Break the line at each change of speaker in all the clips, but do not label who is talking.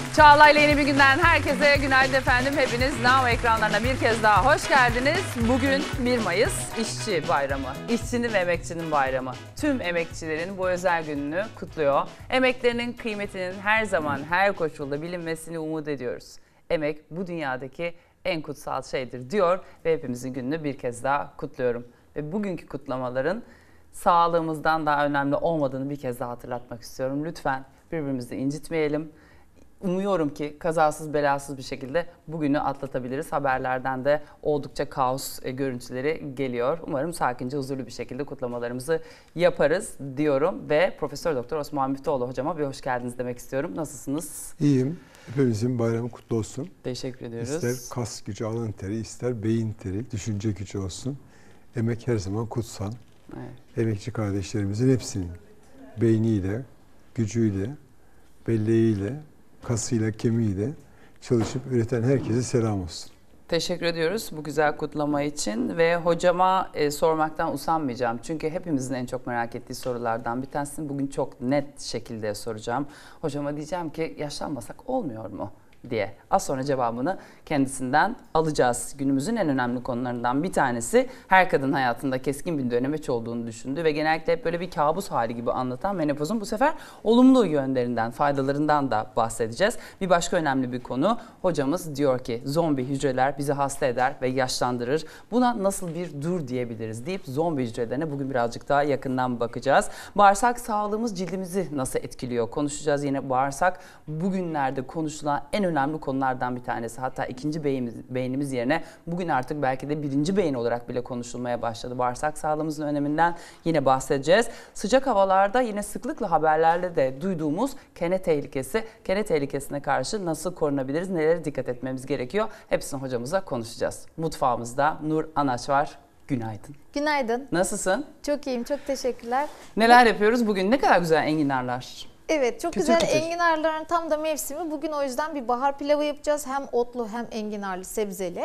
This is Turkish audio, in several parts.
Çağla'yla yeni bir günden herkese günaydın efendim. Hepiniz Now ekranlarına bir kez daha hoş geldiniz. Bugün 1 Mayıs İşçi Bayramı. İşçinin ve emekçinin bayramı. Tüm emekçilerin bu özel gününü kutluyor. Emeklerinin kıymetinin her zaman her koşulda bilinmesini umut ediyoruz. Emek bu dünyadaki en kutsal şeydir diyor ve hepimizin gününü bir kez daha kutluyorum. Ve bugünkü kutlamaların sağlığımızdan daha önemli olmadığını bir kez daha hatırlatmak istiyorum. Lütfen birbirimizi incitmeyelim. Umuyorum ki kazasız belasız bir şekilde bugünü atlatabiliriz. Haberlerden de oldukça kaos görüntüleri geliyor. Umarım sakince, huzurlu bir şekilde kutlamalarımızı yaparız diyorum. Ve Profesör Doktor Osman Müftüoğlu hocama bir hoş geldiniz demek istiyorum. Nasılsınız?
İyiyim. Hepimizin bayramı kutlu olsun.
Teşekkür ediyoruz.
İster kas gücü, alın teri, ister beyin teri, düşünce gücü olsun. Emek her zaman kutsal.
Evet.
Emekçi kardeşlerimizin hepsinin beyniyle, gücüyle, belleğiyle, kasıyla, kemiğiyle çalışıp üreten herkese selam olsun.
Teşekkür ediyoruz bu güzel kutlama için ve hocama sormaktan usanmayacağım. Çünkü hepimizin en çok merak ettiği sorulardan bir tanesini bugün çok net şekilde soracağım. Hocama diyeceğim ki yaşlanmasak olmuyor mu diye. Az sonra cevabını kendisinden alacağız. Günümüzün en önemli konularından bir tanesi her kadın hayatında keskin bir dönemeç olduğunu düşündü ve genellikle hep böyle bir kabus hali gibi anlatan menopozun bu sefer olumlu yönlerinden, faydalarından da bahsedeceğiz. Bir başka önemli bir konu, hocamız diyor ki zombi hücreler bizi hasta eder ve yaşlandırır. Buna nasıl bir dur diyebiliriz deyip zombi hücrelerine bugün birazcık daha yakından bakacağız. Bağırsak sağlığımız cildimizi nasıl etkiliyor konuşacağız. Yine bağırsak bugünlerde konuşulan en önemli konulardan bir tanesi. Hatta ikinci beynimiz yerine bugün artık belki de birinci beyin olarak bile konuşulmaya başladı. Bağırsak sağlığımızın öneminden yine bahsedeceğiz. Sıcak havalarda yine sıklıkla haberlerde de duyduğumuz kene tehlikesi. Kene tehlikesine karşı nasıl korunabiliriz? Nelere dikkat etmemiz gerekiyor? Hepsini hocamızla konuşacağız. Mutfağımızda Nur Anaç var. Günaydın.
Günaydın.
Nasılsın?
Çok iyiyim, çok teşekkürler.
Neler yapıyoruz bugün? Ne kadar güzel enginarlar.
Evet, çok
Kütür
güzel
kütür.
enginarların tam da mevsimi. Bugün o yüzden bir bahar pilavı yapacağız. Hem otlu hem enginarlı sebzeli.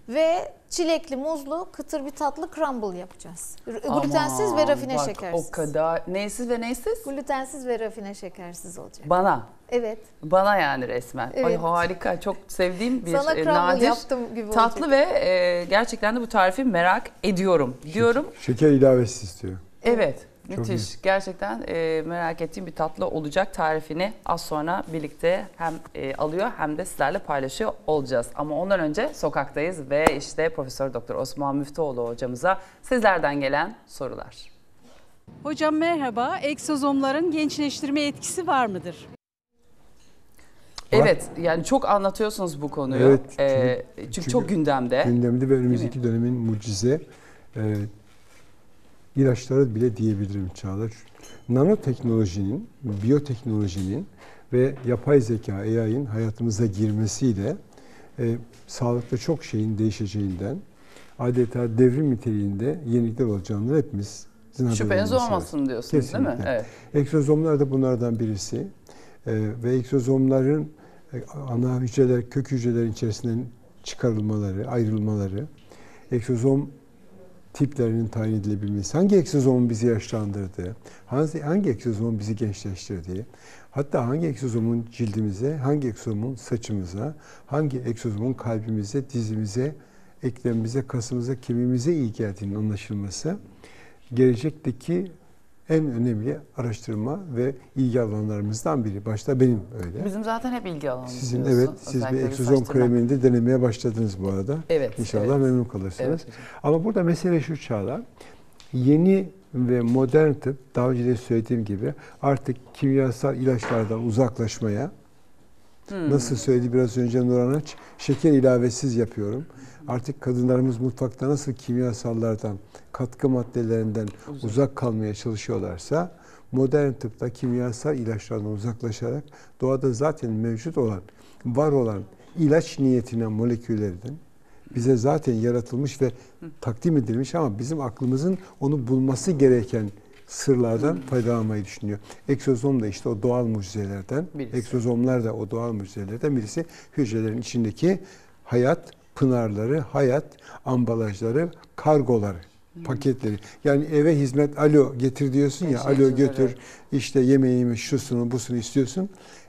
Ve çilekli, muzlu, kıtır bir tatlı crumble yapacağız. Glutensiz ve rafine
bak,
şekersiz.
O kadar. Neysiz ve neysiz?
Glutensiz ve rafine şekersiz olacak.
Bana.
Evet.
Bana yani resmen.
Evet.
Ay harika, çok sevdiğim bir
Sana crumble
nadir
yaptım gibi
tatlı
olacak.
ve gerçekten de bu tarifi merak ediyorum diyorum.
Şeker ilavesi istiyor.
Evet.
Çok
Müthiş.
iyi.
Gerçekten merak ettiğim bir tatlı olacak. Tarifini az sonra birlikte hem alıyor hem de sizlerle paylaşıyor olacağız. Ama ondan önce sokaktayız ve işte Profesör Doktor Osman Müftüoğlu hocamıza sizlerden gelen sorular.
Hocam merhaba. Egzozomların gençleştirme etkisi var mıdır?
Evet, yani çok anlatıyorsunuz bu konuyu.
Evet,
Çünkü çok gündemde.
Gündemde ve önümüzdeki dönemin mucize ilaçları bile diyebilirim Çağla. Nanoteknolojinin, biyoteknolojinin ve yapay zeka, AI'nin hayatımıza girmesiyle sağlıkta çok şeyin değişeceğinden, adeta devrim niteliğinde yenilikler olacağını hepimiz
Şüpheniz olmasın diyorsunuz.
Kesinlikle.
Değil mi? Evet.
Egzozomlar da bunlardan birisi. Ve egzozomların ana hücreler, kök hücrelerin içerisinden çıkarılmaları, ayrılmaları, egzozom tiplerinin tayin edilebilmesi, hangi egzozomun bizi yaşlandırdığı, hangi egzozomun bizi gençleştirdiği, hatta hangi egzozomun cildimize, hangi egzozomun saçımıza, hangi egzozomun kalbimize, dizimize, eklemimize, kasımıza, kemiğimize iyi geldiğinin anlaşılması, gelecekteki en önemli araştırma ve ilgi alanlarımızdan biri. Başta benim öyle.
Bizim zaten hep ilgi alanımız.
Sizin
diyorsun.
evet, siz bir
Özellikle
egzozom
saçtırma.
kremini de denemeye başladınız bu arada.
Evet.
İnşallah
evet.
memnun kalırsınız.
Evet, hocam.
Ama burada mesele şu Çağla. Yeni ve modern tıp, daha önce de söylediğim gibi artık kimyasal ilaçlardan uzaklaşmaya, nasıl söyledi biraz önce Nurhan Aç, şeker ilavesiz yapıyorum. Artık kadınlarımız mutfakta nasıl kimyasallardan, katkı maddelerinden uzak kalmaya çalışıyorlarsa, modern tıpta kimyasal ilaçlardan uzaklaşarak doğada zaten mevcut olan, var olan ilaç niyetine moleküllerden bize zaten yaratılmış ve takdim edilmiş ama bizim aklımızın onu bulması gereken sırlardan faydalanmayı düşünüyor. Egzozom da işte o doğal mucizelerden, egzozomlar da o doğal mucizelerden birisi. Hücrelerin içindeki hayat pınarları, hayat ambalajları, kargoları, paketleri. Yani eve hizmet, alo getir diyorsun ya, alo götür, işte yemeğimi, şusunu, busunu istiyorsun.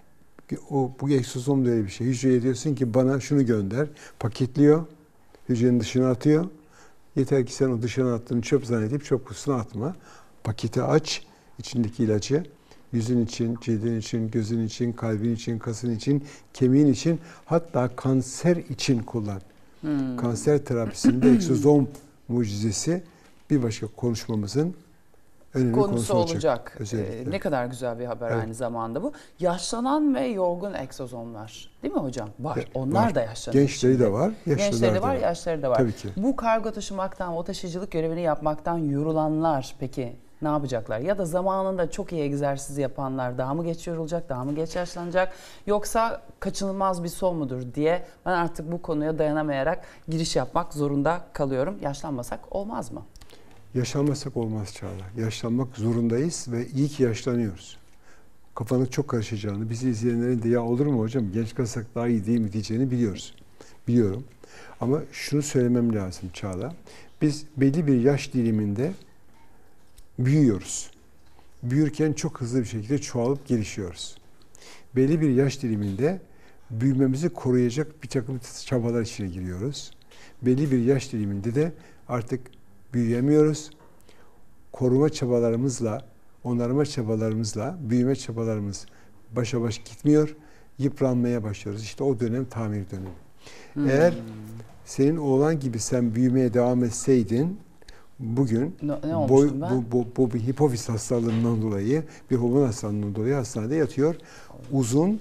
Bu egzozom da öyle bir şey. Hücreye diyorsun ki bana şunu gönder. Paketliyor. Hücrenin dışına atıyor. Yeter ki sen o dışına attığını çöp zannedip çöp kutusuna atma. Paketi aç. İçindeki ilacı yüzün için, cildin için, gözün için, kalbin için, kasın için, kemiğin için, hatta kanser için kullan. Kanser terapisinde egzozom mucizesi bir başka konuşmamızın önemli
konusu olacak.
Özellikle.
Ne kadar güzel bir haber
Evet.
aynı zamanda bu. Yaşlanan ve yorgun egzozomlar değil mi hocam? Var.
Evet,
Onlar
var.
da yaşlanıyor.
Gençleri de var, yaşlıları
Gençleri de
da
var,
var.
yaşları da var.
Tabii ki.
Bu kargo taşımaktan, o taşıyıcılık görevini yapmaktan yorulanlar peki ne yapacaklar? Ya da zamanında çok iyi egzersiz yapanlar daha mı geç yorulacak, daha mı geç yaşlanacak? Yoksa kaçınılmaz bir son mudur diye ben artık bu konuya dayanamayarak giriş yapmak zorunda kalıyorum. Yaşlanmasak olmaz mı?
Yaşlanmasak olmaz Çağla. Yaşlanmak zorundayız ve iyi ki yaşlanıyoruz. Kafanın çok karışacağını, bizi izleyenlerin de ya olur mu hocam genç kalsak daha iyi değil mi diyeceğini biliyoruz. Biliyorum. Ama şunu söylemem lazım Çağla. Biz belli bir yaş diliminde büyüyoruz. Büyürken çok hızlı bir şekilde çoğalıp gelişiyoruz. Belli bir yaş diliminde büyümemizi koruyacak bir takım çabalar içine giriyoruz. Belli bir yaş diliminde de artık büyüyemiyoruz. Koruma çabalarımızla, onarma çabalarımızla, büyüme çabalarımız başa baş gitmiyor. Yıpranmaya başlıyoruz. İşte o dönem tamir dönemi. Eğer senin oğlan gibi sen büyümeye devam etseydin, bugün
Ne olmuştum ben?
bu bir hipofiz hastalığından dolayı, bir hormon hastalığından dolayı hastanede yatıyor. Uzun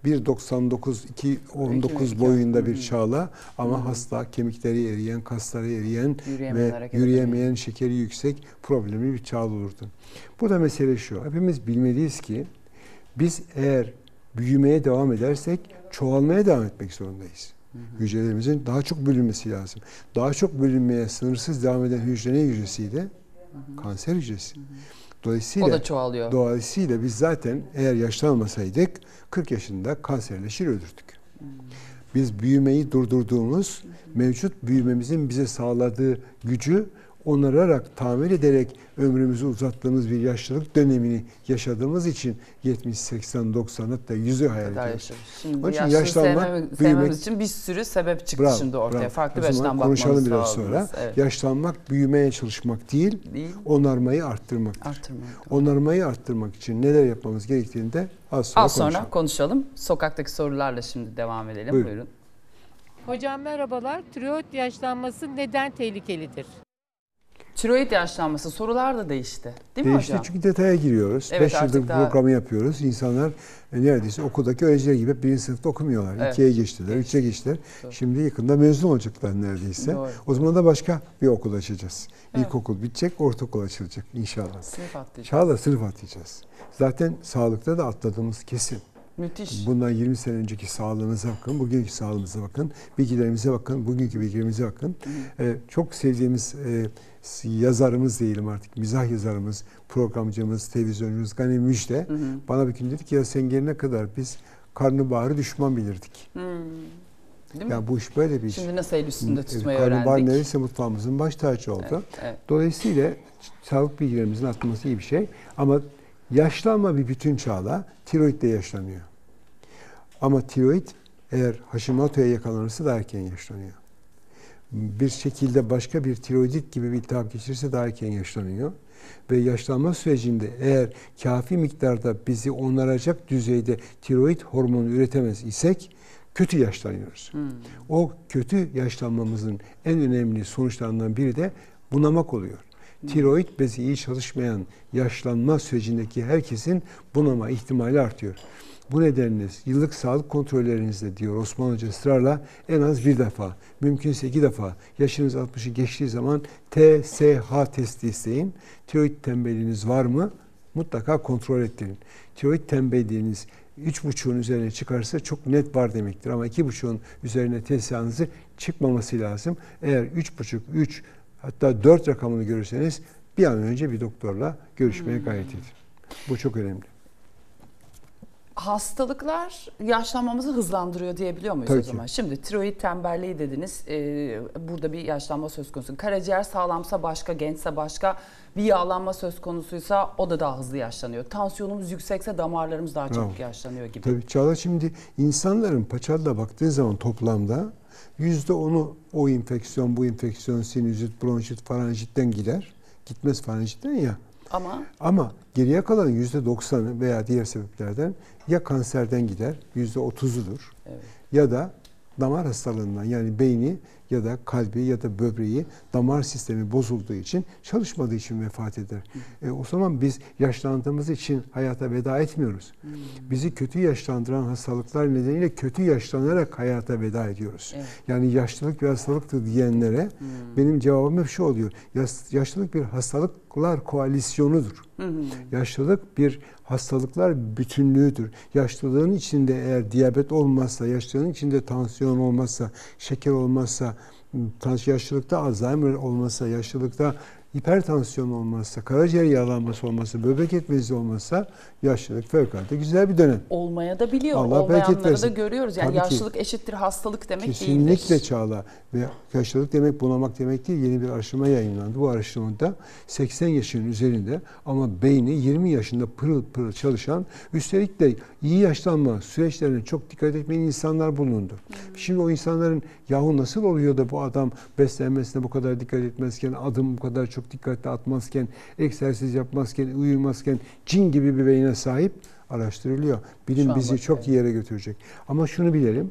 1.99-2.19 boyunda bir Çağla ama hasta, kemikleri eriyen, kasları eriyen ve yürüyemeyen, şekeri yüksek, problemli bir Çağla olurdu. Burada mesele şu, hepimiz bilmeliyiz ki biz eğer büyümeye devam edersek çoğalmaya devam etmek zorundayız. Hücrelerimizin daha çok bölünmesi lazım. Daha çok bölünmeye sınırsız devam eden hücre ne hücresiydi? Kanser hücresi. Dolayısıyla,
O da çoğalıyor.
Dolayısıyla biz zaten eğer yaşlanmasaydık 40 yaşında kanserleşir ölürdük. Biz büyümeyi durdurduğumuz, mevcut büyümemizin bize sağladığı gücü onararak, tamir ederek ömrümüzü uzattığımız bir yaşlılık dönemini yaşadığımız için 70, 80, 90 hatta 100'ü hayal ediyoruz.
Şimdi
Onun için
yaşlı
yaşlanmak,
sevmemiz için bir sürü sebep çıktı şimdi ortaya. Farklı bir açıdan bakmamız
konuşalım biraz
lazım.
sonra.
Evet.
Yaşlanmak, büyümeye çalışmak değil, onarmayı arttırmaktır. Onarmayı arttırmak için neler yapmamız gerektiğini de az sonra
konuşalım. Sokaktaki sorularla şimdi devam edelim. Buyurun.
Hocam merhabalar. Tiroid yaşlanması neden tehlikelidir?
Tiroid yaşlanması sorular da değişti. Değil mi
Değişti
hocam?
çünkü detaya giriyoruz.
Evet,
5 yıldır bu programı yapıyoruz. İnsanlar neredeyse okuldaki öğrenciler gibi hep birinci sınıfta okumuyorlar.
Evet.
2'ye geçtiler, 3'e geçtiler.
Doğru.
Şimdi yakında mezun olacaklar neredeyse.
Doğru.
O zaman da başka bir okul açacağız.
Evet.
İlkokul bitecek, ortaokul açılacak inşallah.
Sınıf atlayacağız.
Çağla sınıf atlayacağız. Zaten sağlıkta da atladığımız kesin.
Müthiş.
Bundan 20 sene önceki sağlığımıza bakın, bugünkü sağlığımıza bakın, bilgilerimize bakın, bugünkü bilgilerimize bakın. Çok sevdiğimiz yazarımız diyelim artık, mizah yazarımız, programcımız, televizyoncumuz Gani Müjde bana bir gün dedi ki ya sen gelene kadar biz karnabaharı düşman bilirdik.
Değil mi?
Yani bu iş böyle bir iş.
Şimdi nasıl el üstünde tutmayı
Karnabahar
öğrendik.
neredeyse mutfağımızın baş tacı oldu.
Evet, evet.
Dolayısıyla sağlık bilgilerimizin artması iyi bir şey. Ama yaşlanma bir bütün Çağla, tiroid de yaşlanıyor. Ama tiroid eğer Hashimoto'ya yakalanırsa daha erken yaşlanıyor. Bir şekilde başka bir tiroidit gibi bir iltihap geçirirse daha erken yaşlanıyor. Ve yaşlanma sürecinde eğer kafi miktarda bizi onaracak düzeyde tiroid hormonu üretemez isek kötü yaşlanıyoruz. O kötü yaşlanmamızın en önemli sonuçlarından biri de bunamak oluyor. Tiroid bezi iyi çalışmayan yaşlanma sürecindeki herkesin bunama ihtimali artıyor. Bu nedenle yıllık sağlık kontrollerinizde diyor Osman Hoca ısrarla en az bir defa, mümkünse 2 defa yaşınız 60'ı geçtiği zaman TSH testi isteyin. Tiroid tembelliğiniz var mı? Mutlaka kontrol ettirin. Tiroid tembelliğiniz 3,5'un üzerine çıkarsa çok net var demektir. Ama 2,5'un üzerine TSH'nızı çıkmaması lazım. Eğer 3,5, 3 hatta 4 rakamını görürseniz bir an önce bir doktorla görüşmeye gayret edin. Bu çok önemli.
Hastalıklar yaşlanmamızı hızlandırıyor diyebiliyor muyuz
Tabii
o zaman? Şimdi tiroid tembelliği dediniz. Burada bir yaşlanma söz konusu. Karaciğer sağlamsa başka, gençse başka. Bir yağlanma söz konusuysa o da daha hızlı yaşlanıyor. Tansiyonumuz yüksekse damarlarımız daha çabuk yaşlanıyor gibi.
Tabii Çağla, şimdi insanların paçalda baktığın zaman toplamda %10'u o enfeksiyon, bu enfeksiyon, sinüzit, bronşit, faranjitten gider. Gitmez faranjitten ya. Ama geriye kalan %90'ı veya diğer sebeplerden ya kanserden gider, %30'udur.
Evet.
Ya da damar hastalığından, yani beyni ya da kalbi ya da böbreği, damar sistemi bozulduğu için, çalışmadığı için vefat eder. O zaman biz yaşlandığımız için hayata veda etmiyoruz. Bizi kötü yaşlandıran hastalıklar nedeniyle kötü yaşlanarak hayata veda ediyoruz.
Evet.
Yani yaşlılık bir hastalıktır diyenlere benim cevabım hep şu oluyor: yaşlılık bir hastalıklar koalisyonudur. Yaşlılık bir hastalıklar bütünlüğüdür. Yaşlılığın içinde eğer diyabet olmazsa, yaşlılığın içinde tansiyon olmazsa, şeker olmazsa, yaşlılıkta Alzheimer olmazsa, yaşlılıkta hipertansiyon olmazsa, karaciğer yağlanması olmazsa, böbrek yetmezliği olmazsa, yaşlılık fevkalade güzel bir dönem.
Olmaya da biliyor.
Allah bereket
Olmayanları da
versin.
görüyoruz. Yani
Tabii
yaşlılık eşittir hastalık demek değildir.
Kesinlikle Çağla. Ve yaşlılık demek bunamak demek değil. Yeni bir araştırma yayınlandı. Bu araştırmada 80 yaşın üzerinde ama beyni 20 yaşında pırıl pırıl çalışan, üstelik de iyi yaşlanma süreçlerine çok dikkat etmeyen insanlar bulundu. Şimdi o insanların yahu nasıl oluyor da bu adam beslenmesine bu kadar dikkat etmezken, adım bu kadar çok dikkatli atmazken, egzersiz yapmazken, uyumazken cin gibi bir beyne sahip, araştırılıyor. Bilim bizi çok iyi yere götürecek. Ama şunu bilelim: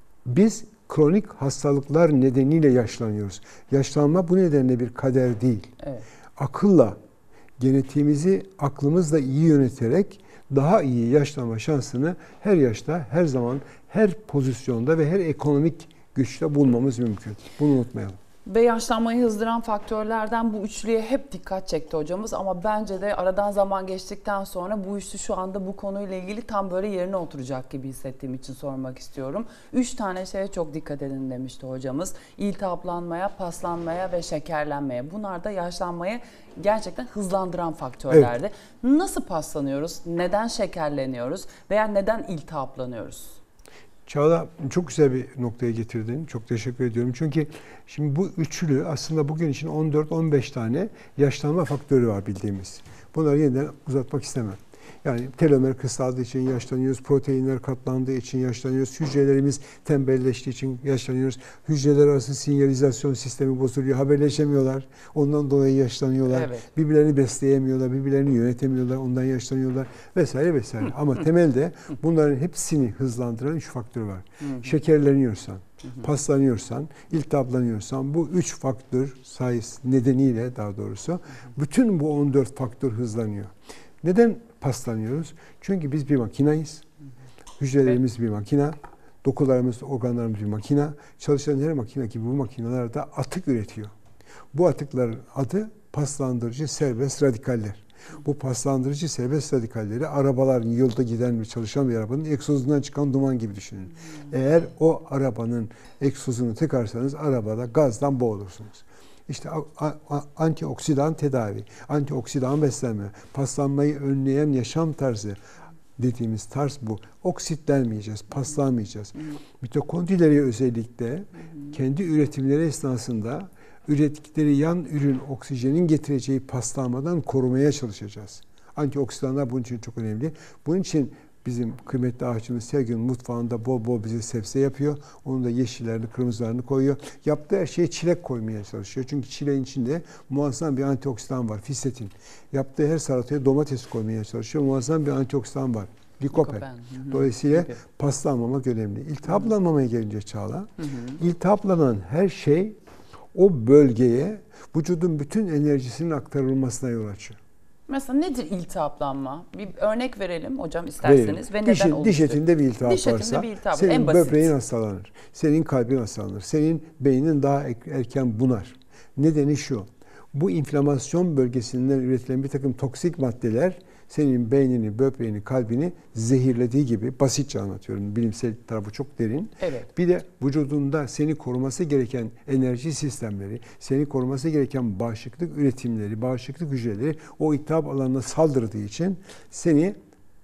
biz kronik hastalıklar nedeniyle yaşlanıyoruz. Yaşlanma bu nedenle bir kader değil.
Evet.
Akılla, genetiğimizi aklımızla iyi yöneterek daha iyi yaşlanma şansını her yaşta, her zaman, her pozisyonda ve her ekonomik güçte bulmamız mümkün. Bunu unutmayalım.
Ve yaşlanmayı hızlandıran faktörlerden bu üçlüye hep dikkat çekti hocamız, ama bence de aradan zaman geçtikten sonra bu üçlü şu anda bu konuyla ilgili tam böyle yerine oturacak gibi hissettiğim için sormak istiyorum. 3 tane şeye çok dikkat edin demişti hocamız. İltihaplanmaya, paslanmaya ve şekerlenmeye. Bunlar da yaşlanmayı gerçekten hızlandıran faktörlerdi. Evet. Nasıl paslanıyoruz? Neden şekerleniyoruz? Veya neden iltihaplanıyoruz?
Çağla, çok güzel bir noktaya getirdin. Çok teşekkür ediyorum. Çünkü şimdi bu üçlü aslında bugün için 14-15 tane yaşlanma faktörü var bildiğimiz. Bunları yeniden uzatmak istemem. Yani telomer kısaldığı için yaşlanıyoruz, proteinler katlandığı için yaşlanıyoruz, hücrelerimiz tembelleştiği için yaşlanıyoruz, hücreler arası sinyalizasyon sistemi bozuluyor, haberleşemiyorlar, ondan dolayı yaşlanıyorlar,
evet.
Birbirlerini besleyemiyorlar, birbirlerini yönetemiyorlar, ondan yaşlanıyorlar vesaire vesaire. Ama temelde bunların hepsini hızlandıran 3 faktör var. Şekerleniyorsan, paslanıyorsan, iltihaplanıyorsan, bu 3 faktör sayısı nedeniyle, daha doğrusu bütün bu 14 faktör hızlanıyor. Neden paslanıyoruz? Çünkü biz bir makinayız. Hücrelerimiz bir makina. Dokularımız, organlarımız bir makina. Çalışan her makine gibi bu makineler de atık üretiyor. Bu atıkların adı paslandırıcı serbest radikaller. Bu paslandırıcı serbest radikalleri arabaların, yolda giden ve çalışan bir arabanın egzozundan çıkan duman gibi düşünün. Eğer o arabanın egzozunu tıkarsanız arabada gazdan boğulursunuz. İşte antioksidan tedavi, antioksidan beslenme, paslanmayı önleyen yaşam tarzı dediğimiz tarz bu. Oksitlenmeyeceğiz, paslanmayacağız. Mitokondrileri özellikle kendi üretimleri esnasında ürettikleri yan ürün oksijenin getireceği paslanmadan korumaya çalışacağız. Antioksidanlar bunun için çok önemli. Bunun için bizim kıymetli ağaçımız Sergin mutfağında bol bol bize sebze yapıyor. Onun da yeşillerini, kırmızılarını koyuyor. Yaptığı her şeye çilek koymaya çalışıyor. Çünkü çileğin içinde muazzam bir antioksidan var, fisetin. Yaptığı her salataya domates koymaya çalışıyor. Muazzam bir antioksidan var, likopen. Dolayısıyla paslanmamak önemli. İltihaplanmamaya gelince Çağla, iltihaplanan her şey o bölgeye vücudun bütün enerjisinin aktarılmasına yol açıyor.
Mesela nedir iltihaplanma? Bir örnek verelim hocam isterseniz. Ve neden oluşuyor?
Diş etinde bir iltihap varsa senin
en basit.
böbreğin hastalanır. Senin kalbin hastalanır. Senin beynin daha erken bunar. Nedeni şu: bu inflamasyon bölgesinden üretilen bir takım toksik maddeler senin beynini, böbreğini, kalbini zehirlediği gibi, basitçe anlatıyorum. Bilimsel tarafı çok derin.
Evet.
Bir de vücudunda seni koruması gereken enerji sistemleri, seni koruması gereken bağışıklık üretimleri, bağışıklık hücreleri o iltihap alanına saldırdığı için seni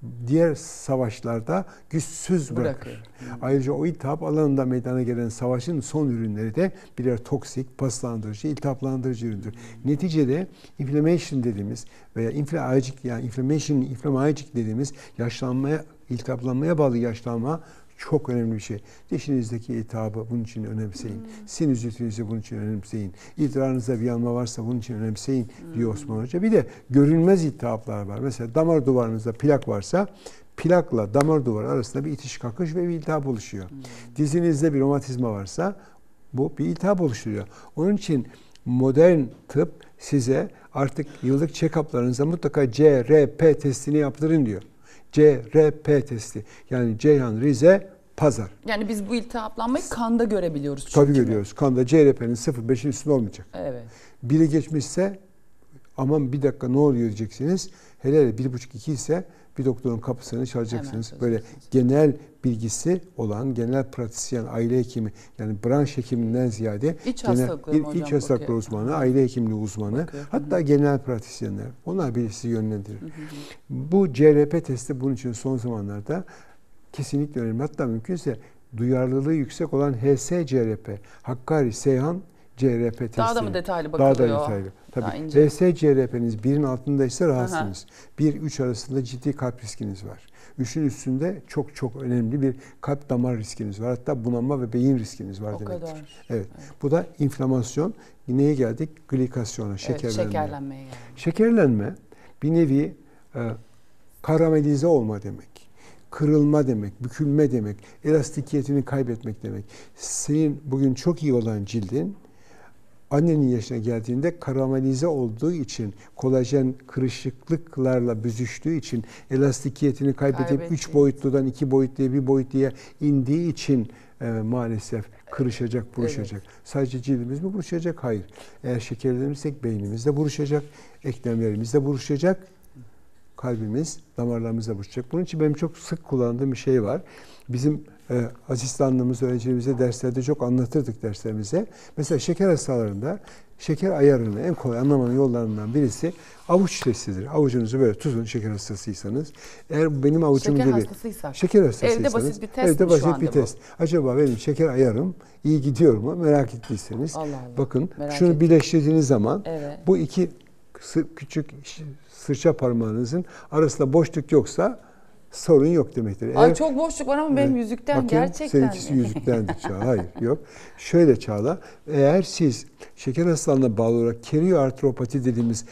diğer savaşlarda güçsüz bırakır. Ayrıca o iltihap alanında meydana gelen savaşın son ürünleri de birer toksik, paslandırıcı, iltihaplandırıcı üründür. Neticede inflammation dediğimiz veya inflammation dediğimiz yaşlanmaya, iltihaplanmaya bağlı yaşlanma çok önemli bir şey. Dişinizdeki iltihabı bunun için önemseyin. Sinüzitinizi bunun için önemseyin. İdrarınızda bir yanma varsa bunun için önemseyin diyor Osman Hoca. Bir de görünmez iltihaplar var. Mesela damar duvarınızda plak varsa plakla damar duvarı arasında bir itiş kakış ve bir iltihap oluşuyor. Dizinizde bir romatizma varsa bu bir iltihap oluşturuyor. Onun için modern tıp size artık yıllık check-up'larınızda mutlaka CRP testini yaptırın diyor. CRP testi. Yani Ceyhan, Rize, Pazar.
Yani biz bu iltihaplanmayı kanda görebiliyoruz çünkü.
Tabii görüyoruz. Kanda CRP'nin 0,5'in üstünde olmayacak.
Evet.
Biri geçmişse aman bir dakika ne oluyor diyeceksiniz. Hele 1,5-2 ise bir doktorun kapısını çalacaksınız. Böyle genel bilgisi olan, genel pratisyen, aile hekimi, yani branş hekiminden ziyade
İç
iç hastalıkları uzmanı, aile hekimliği uzmanı, hatta genel pratisyenler. Onlar birisi yönlendirir. Bu CRP testi bunun için son zamanlarda kesinlikle önemli. Hatta mümkünse duyarlılığı yüksek olan HS-CRP, Hakkari, Seyhan CRP testi.
Daha da mı detaylı bakılıyor?
Daha da detaylı. Tabii. HS-CRP'niz 1'in altındaysa rahatsınız. 1-3 arasında ciddi kalp riskiniz var. 3'ün üstünde çok çok önemli bir kalp damar riskiniz var. Hatta bunalma ve beyin riskiniz var demektir.
Kadar.
Evet. Bu da inflamasyon. Neye geldik? Glikasyona, şekerlenmeye.
Şekerlenmeye geldik.
Şekerlenme bir nevi karamelize olma demek. Kırılma demek, bükülme demek, elastikiyetini kaybetmek demek. Senin bugün çok iyi olan cildin annenin yaşına geldiğinde karamelize olduğu için, kolajen kırışıklıklarla büzüştüğü için, elastikiyetini kaybedip 3 boyutludan 2 boyutluya, 1 boyutluya indiği için maalesef kırışacak, buruşacak. Evet. Sadece cildimiz mi buruşacak? Hayır. Eğer şekerlenirsek beynimiz de buruşacak, eklemlerimiz de buruşacak, kalbimiz, damarlarımızla buruşacak. Bunun için benim çok sık kullandığım bir şey var. Bizim asistanlığımız, öğrencilerimize derslerde çok anlatırdık derslerimize. Mesela şeker hastalarında şeker ayarını en kolay anlamanın yollarından birisi avuç testidir. Avucunuzu böyle tutun şeker hastasıysanız. Eğer benim avucum
şeker
gibi
hastasıysak.
Şeker hastasıysanız.
Evde basit bir test
evde
mi
basit
şu anda
bir test. Acaba benim şeker ayarım iyi gidiyor mu? Merak ettiyseniz.
Allah Allah.
Bakın
Merak
şunu
ettim.
birleştirdiğiniz zaman
Evet.
bu iki küçük sırça parmağınızın arasında boşluk yoksa sorun yok demektir.
Ay çok boşluk var ama benim yüzükten
bakın,
gerçekten
seninkisi
mi?
yüzüktendir Çağla. Hayır yok. Şöyle Çağla, eğer siz şeker hastalığına bağlı olarak kerioartropati dediğimiz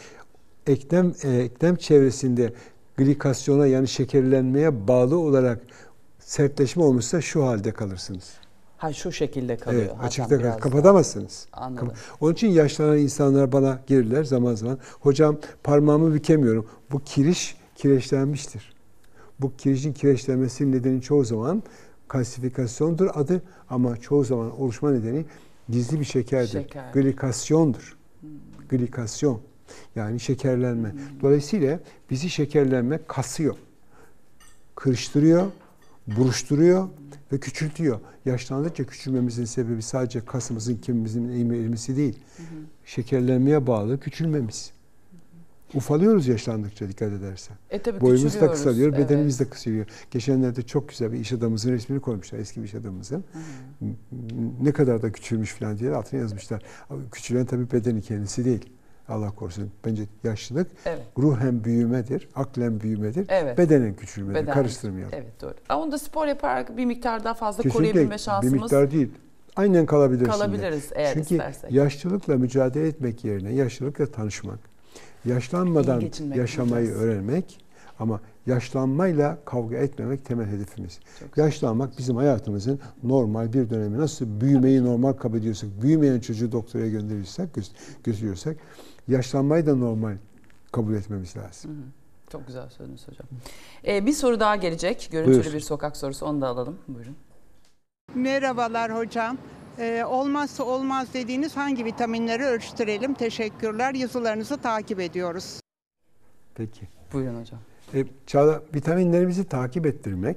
eklem çevresinde glikasyona yani şekerlenmeye bağlı olarak sertleşme olmuşsa şu halde kalırsınız.
Ha şu şekilde kalıyor.
Evet,
Hakan
açıkta
biraz
kapatamazsınız.
Anladım.
Onun için yaşlanan insanlar bana gelirler zaman zaman. Hocam parmağımı bükemiyorum. Bu kireçlenmiştir. Bu kirişin kireçlenmesinin nedeni çoğu zaman kalsifikasyondur adı ama çoğu zaman oluşma nedeni gizli bir şekerdir. Glikasyondur. Glikasyon. Yani şekerlenme. Dolayısıyla bizi şekerlenme kasıyor. Kırıştırıyor, buruşturuyor ve küçültüyor. Yaşlandıkça küçülmemizin sebebi sadece kasımızın, kemimizin erimesi değil. Şekerlenmeye bağlı küçülmemiz. Ufalıyoruz yaşlandıkça dikkat edersen. Boyumuz da kısalıyor, bedenimiz de kısalıyor. Geçenlerde çok güzel bir iş adamımızın resmini koymuşlar, eski bir iş adamımızın. Ne kadar da küçülmüş falan diye altına yazmışlar. Küçülen tabii bedeni kendisi değil. Allah korusun. Bence yaşlılık ruhen büyümedir, aklen büyümedir, bedenen küçülmedir. Karıştırmayalım.
Evet doğru. Onu da spor yaparak bir miktar daha fazla koruyabilme şansımız.
Bir miktar değil. Aynen
kalabiliriz eğer
Çünkü
istersek.
yaşlılıkla mücadele etmek yerine yaşlılıkla tanışmak, yaşlanmadan yaşamayı öğrenmek ama yaşlanmayla kavga etmemek temel hedefimiz. Yaşlanmak bizim hayatımızın normal bir dönemi. Nasıl büyümeyi normal kabul ediyorsak, büyümeyen çocuğu doktora götürüyorsak, yaşlanmayı da normal kabul etmemiz lazım.
Çok güzel söylediniz hocam. Bir soru daha gelecek. Görüntülü
Buyur.
bir sokak sorusu. Onu da alalım. Buyurun.
Merhabalar hocam. Olmazsa olmaz dediğiniz hangi vitaminleri ölçtürelim? Teşekkürler. Yazılarınızı takip ediyoruz.
Peki.
Buyurun hocam.
Çağla, vitaminlerimizi takip ettirmek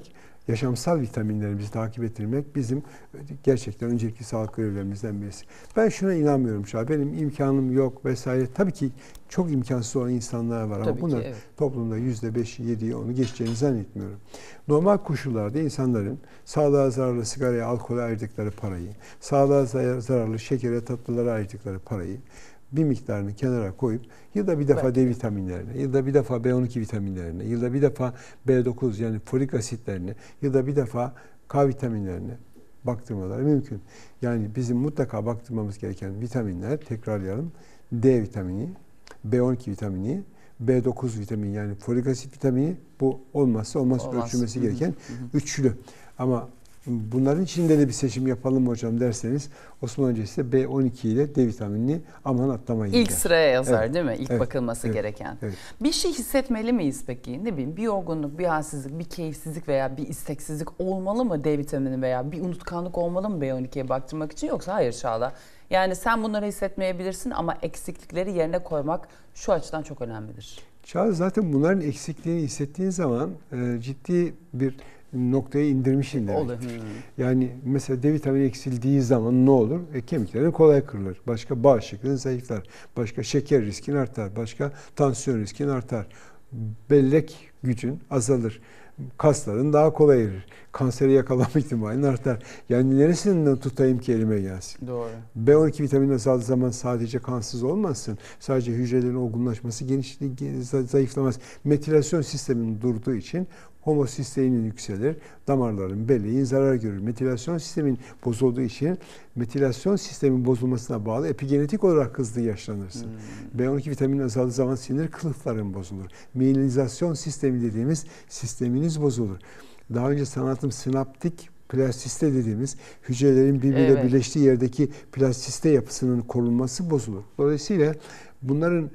yaşamsal vitaminlerimizi takip ettirmek bizim gerçekten öncelikli sağlık görevlerimizden birisi. Ben şuna inanmıyorum şu an. Benim imkanım yok vesaire. Tabii ki çok imkansız olan insanlar var ama
Tabii ki,
bunlar
evet.
toplumda %5'i, 7'yi, 10'u geçeceğini zannetmiyorum. Normal koşullarda insanların sağlığa zararlı sigaraya, alkole ayırdıkları parayı, sağlığa zararlı şekere, tatlılara ayırdıkları parayı bir miktarını kenara koyup yılda bir defa D vitaminlerine, yılda bir defa B12 vitaminlerine, yılda bir defa B9 yani folik asitlerine, yılda bir defa K vitaminlerine baktırmaları mümkün. Yani bizim mutlaka baktırmamız gereken vitaminler, tekrarlayalım, D vitamini, B12 vitamini, B9 vitamini yani folik asit vitamini, bu olmazsa olmaz ölçülmesi gereken üçlü. Ama bunların içinde de bir seçim yapalım mı hocam derseniz Osmanlı öncesi B12 ile D vitaminini aman atlamayın.
İlk
yani.
sıraya yazar
Evet.
değil mi? İlk
Evet.
bakılması
Evet.
gereken.
Evet.
Bir şey hissetmeli miyiz peki? Ne bileyim bir yorgunluk, bir halsizlik, bir keyifsizlik veya bir isteksizlik olmalı mı D vitamini veya bir unutkanlık olmalı mı B12'ye baktırmak için, yoksa hayır Çağla? Yani sen bunları hissetmeyebilirsin ama eksiklikleri yerine koymak şu açıdan çok önemlidir.
Çağla zaten bunların eksikliğini hissettiğin zaman ciddi bir noktaya indirmişsin demek.
Olur.
Yani mesela D vitamini eksildiği zaman ne olur? Kemiklerin kolay kırılır. Başka bağışıklığın zayıflar. Başka şeker riskin artar. Başka tansiyon riskin artar. Bellek gücün azalır. Kasların daha kolay erir. Kanseri yakalama ihtimalin artar. Yani neresinden tutayım ki elime gelsin?
Doğru.
B12 vitamini azaldığı zaman sadece kansız olmazsın. Sadece hücrelerin olgunlaşması, zayıflamaz. Metilasyon sisteminin durduğu için homosisteinin yükselir, damarların, belleğin zarar görür. Metilasyon sistemin bozulduğu için metilasyon sistemin bozulmasına bağlı epigenetik olarak hızlı yaşlanırsın. B12 vitamini azaldığı zaman sinir kılıfların bozulur. Miyelizasyon sistemi dediğimiz sisteminiz bozulur. Daha önce sanatım sinaptik plastiste dediğimiz hücrelerin birbiriyle birleştiği yerdeki plastiste yapısının korunması bozulur. Dolayısıyla bunların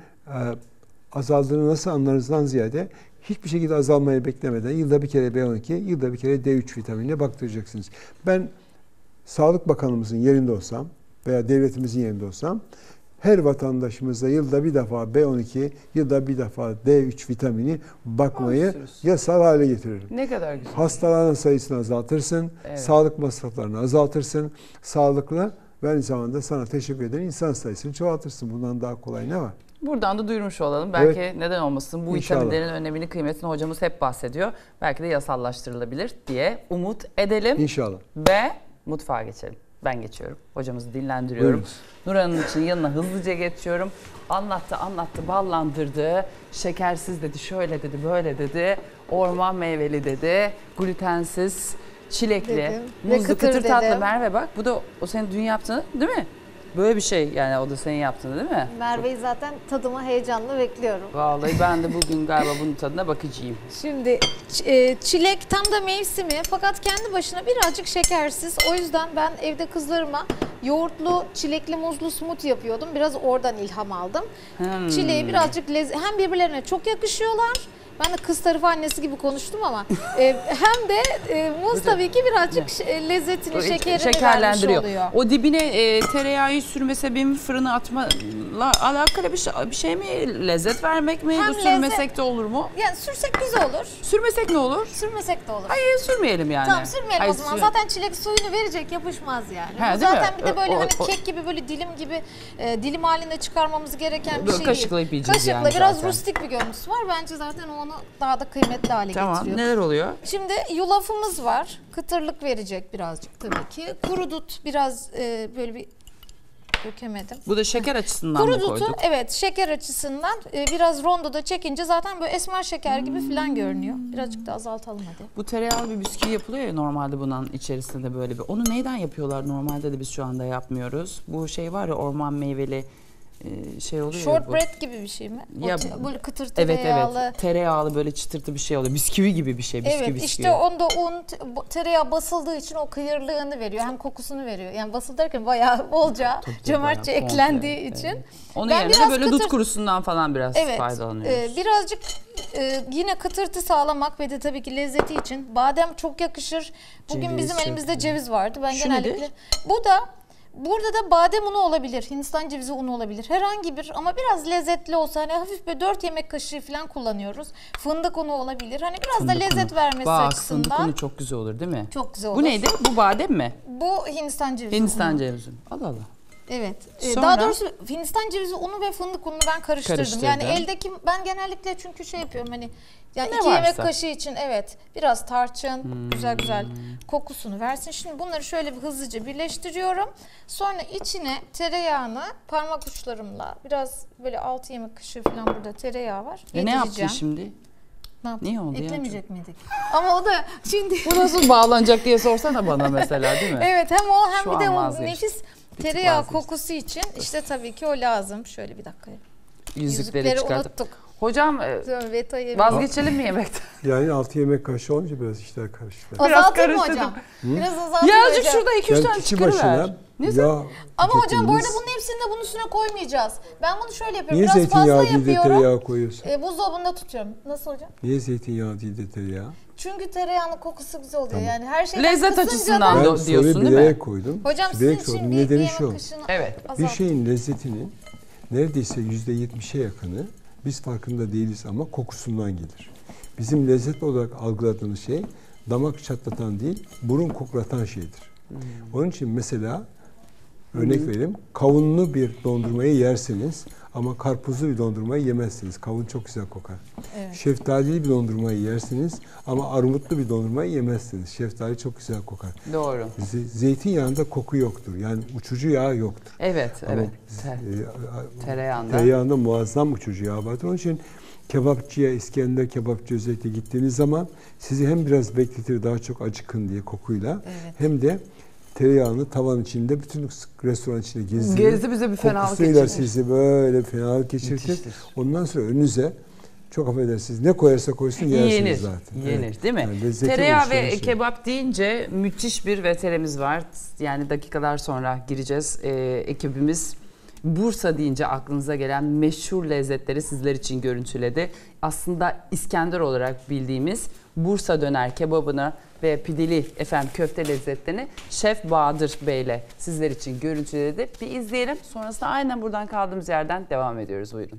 azaldığını nasıl anlarızdan ziyade hiçbir şekilde azalmayı beklemeden yılda bir kere B12, yılda bir kere D3 vitaminine baktıracaksınız. Ben Sağlık Bakanımızın yerinde olsam veya devletimizin yerinde olsam her vatandaşımıza yılda bir defa B12, yılda bir defa D3 vitamini bakmayı yasal hale getiririm.
Ne kadar güzel.
Hastaların sayısını azaltırsın, sağlık masraflarını azaltırsın, sağlıklı ve aynı zamanda sana teşekkür eden insan sayısını çoğaltırsın. Bundan daha kolay ne var?
Buradan da duyurmuş olalım. Belki neden olmasın, bu
İnşallah.
vitaminlerin önemini, kıymetini hocamız hep bahsediyor. Belki de yasallaştırılabilir diye umut edelim.
İnşallah.
Ve mutfağa geçelim. Ben geçiyorum. Hocamızı dinlendiriyorum.
Buyurunuz.
Nur Hanım için yanına hızlıca geçiyorum. Anlattı, ballandırdı. Şekersiz dedi, şöyle dedi, böyle dedi. Orman meyveli dedi. Glutensiz, çilekli,
Dedim. Ve
muzlu,
kıtır
kıtır tatlı.
dedim.
Merve bak, bu da o senin dün yaptığın değil mi? Böyle bir şey yani, o da senin yaptığın değil mi?
Merve'yi zaten tadıma heyecanla bekliyorum.
Vallahi ben de bugün galiba bunun tadına bakacağım.
Şimdi çilek tam da mevsimi fakat kendi başına birazcık şekersiz. O yüzden ben evde kızlarıma yoğurtlu, çilekli, muzlu smoothie yapıyordum. Biraz oradan ilham aldım. Çileği birazcık hem birbirlerine çok yakışıyorlar. Ben de kız tarafı annesi gibi konuştum ama hem de muz tabii ki birazcık lezzetini, şekerini vermiş oluyor.
O dibine tereyağı sürme sebebim fırına atmayla alakalı bir şey mi? Lezzet vermek mi?
Hem
Bu sürmesek
lezzet-
de olur mu?
Yani sürsek güzel olur,
Sürmesek ne olur?
sürmesek de olur.
Hayır, sürmeyelim yani.
Tamam, sürmeyelim
Hayır,
o zaman. Zaten çilek suyunu verecek, yapışmaz yani.
He,
Bu
değil mi?
zaten bir de böyle hani
O-
kek gibi, böyle dilim gibi dilim halinde çıkarmamız gereken bir
Böyle
şey
kaşıklayıp
değil.
yiyeceğiz
Kaşıkla
yani
biraz
zaten.
rustik bir görüntüsü var. Bence zaten onu daha da kıymetli hale
Tamam,
getiriyor.
neler oluyor?
Şimdi yulafımız var. Kıtırlık verecek birazcık tabii ki. Kuru dut biraz böyle bir dökemedim.
Bu da şeker açısından
Kuru
mı
dutu
koyduk?
evet, şeker açısından biraz rondoda çekince zaten böyle esmer şeker gibi falan görünüyor. Birazcık da azaltalım hadi.
Bu tereyağlı bir bisküvi yapılıyor ya normalde, bunun içerisinde böyle bir. Onu neyden yapıyorlar normalde de biz şu anda yapmıyoruz. Bu şey var ya, orman meyveli şey oluyor ya bu.
Shortbread gibi bir şey mi?
Ya,
Böyle kıtır
Evet
tereyağlı.
evet, tereyağlı böyle çıtırtı bir şey oluyor. Bisküvi gibi bir şey, bisküvi
Evet,
bisküvi.
işte onda tereyağı basıldığı için o kıyırlığını veriyor. Hem kokusunu veriyor. Yani basıl derken bayağı bolca,
Tabii,
cömertçe
bayağı
eklendiği
komple,
için.
evet. Onun
Ben
yerine de
biraz
böyle dut
kıtır-
kurusundan falan biraz
Evet,
faydalanıyoruz.
birazcık yine kıtırtı sağlamak ve de tabii ki lezzeti için badem çok yakışır. Bugün
Ceviz
bizim
çok
elimizde
iyi.
ceviz vardı. Ben
Şu
genellikle
nedir?
bu da Burada da badem unu olabilir, Hindistan cevizi unu olabilir. Herhangi bir ama biraz lezzetli olsa hani hafif böyle 4 yemek kaşığı falan kullanıyoruz. Fındık unu olabilir. Hani biraz da
Fındık
lezzet
unu.
vermesi
Bak, fındık
açısından
unu çok güzel olur değil mi?
çok güzel olur.
Bu neydi? Bu badem mi?
Bu Hindistan cevizi
Hindistan
unu.
cevizi. Allah Allah.
Evet.
Sonra?
Daha doğrusu Hindistan cevizi unu ve fındık ununu ben karıştırdım.
Karıştırdın.
Yani eldeki ben genellikle çünkü şey yapıyorum hani yani
Ne
2 yemek
varsa.
kaşığı için evet biraz tarçın güzel güzel kokusunu versin. Şimdi bunları şöyle bir hızlıca birleştiriyorum. Sonra içine tereyağını parmak uçlarımla biraz böyle 6 yemek kaşığı falan burada tereyağı var.
Ne yaptın
Yedireceğim.
şimdi?
Ne yaptın?
Niye oldu ya?
Eklemeyecek miydik? Ama o da şimdi
Bu nasıl bağlanacak diye sorsana bana mesela değil mi?
evet hem o hem
Şu
bir de
an
o
vazgeçtim.
nefis
tık
tereyağı
vazgeçtim.
kokusu için işte tabii ki o lazım. Şöyle bir dakika.
Yüzükleri çıkartıp.
unuttuk.
Hocam
Veta'yı
vazgeçelim mi yemekten?
Yani 6 yemek kaşığı olunca biraz işler karıştı.
Biraz
azaltayım mı
karıştırdım.
hocam? Biraz azaltayım
Ya azıcık
hocam.
şurada 2-3
Yani
tane
kişi
çıkarıver.
başına
Ne
yağ
Ama hocam bu arada
tüketiniz.
bunun hepsini de bunun üstüne koymayacağız. Ben bunu şöyle yapıyorum.
Niye
Biraz
zeytinyağı
fazla
değil de
yapıyorum.
tereyağı koyuyorsun?
Buzdolabında tutuyorum. Nasıl hocam?
Niye zeytinyağı değil de tereyağı?
Çünkü tereyağının kokusu güzel oluyor. Yani her şeyden
Lezzet
kısınca
açısından
da-
Ben
diyorsun
soruyu
değil mi?
bilerek koydum.
Hocam sizin
Bilerek
için
sordum.
bir
Nedeni
yemek
şu.
kaşığını
Evet.
Bir
azalt.
şeyin lezzetinin neredeyse %70'e yakını biz farkında değiliz ama kokusundan gelir. Bizim lezzet olarak algıladığımız şey damak çatlatan değil, burun koklatan şeydir. Onun için mesela örnek vereyim, kavunlu bir dondurmayı yerseniz ama karpuzlu bir dondurmayı yemezsiniz. Kavun çok güzel kokar.
Evet.
Şeftalili bir dondurmayı yersiniz ama armutlu bir dondurmayı yemezsiniz. Şeftali çok güzel kokar.
Doğru.
Zeytinyağında koku yoktur. Yani uçucu yağ yoktur.
Evet,
Ama,
evet. Tereyağında.
Tereyağında muazzam uçucu yağ vardır. Onun için kebapçıya, İskender kebapçı özellikle gittiğiniz zaman sizi hem biraz bekletir, daha çok acıkın diye kokuyla,
Evet.
hem de tereyağını tavan içinde bütün restoran içinde gezdirir.
Gezdi bize bir fenalık
Kokusuyla
geçirmiş.
sizi böyle fenalık geçirtir.
Müthiştir.
Ondan sonra önünüze çok affedersiniz ne koyarsa koysun yersiniz
Yenir.
zaten.
Yenir
Evet.
değil mi?
Yani lezzeti
Tereyağı
oluşturan
ve
şey.
kebap deyince müthiş bir veterimiz var. Yani dakikalar sonra gireceğiz. Ekibimiz Bursa deyince aklınıza gelen meşhur lezzetleri sizler için görüntüledi. Aslında İskender olarak bildiğimiz Bursa döner kebabını ve pideli köfte lezzetlerini Şef Bahadır Bey'le sizler için görüntüledi. Bir izleyelim. Sonrasında aynen buradan kaldığımız yerden devam ediyoruz. Buyurun.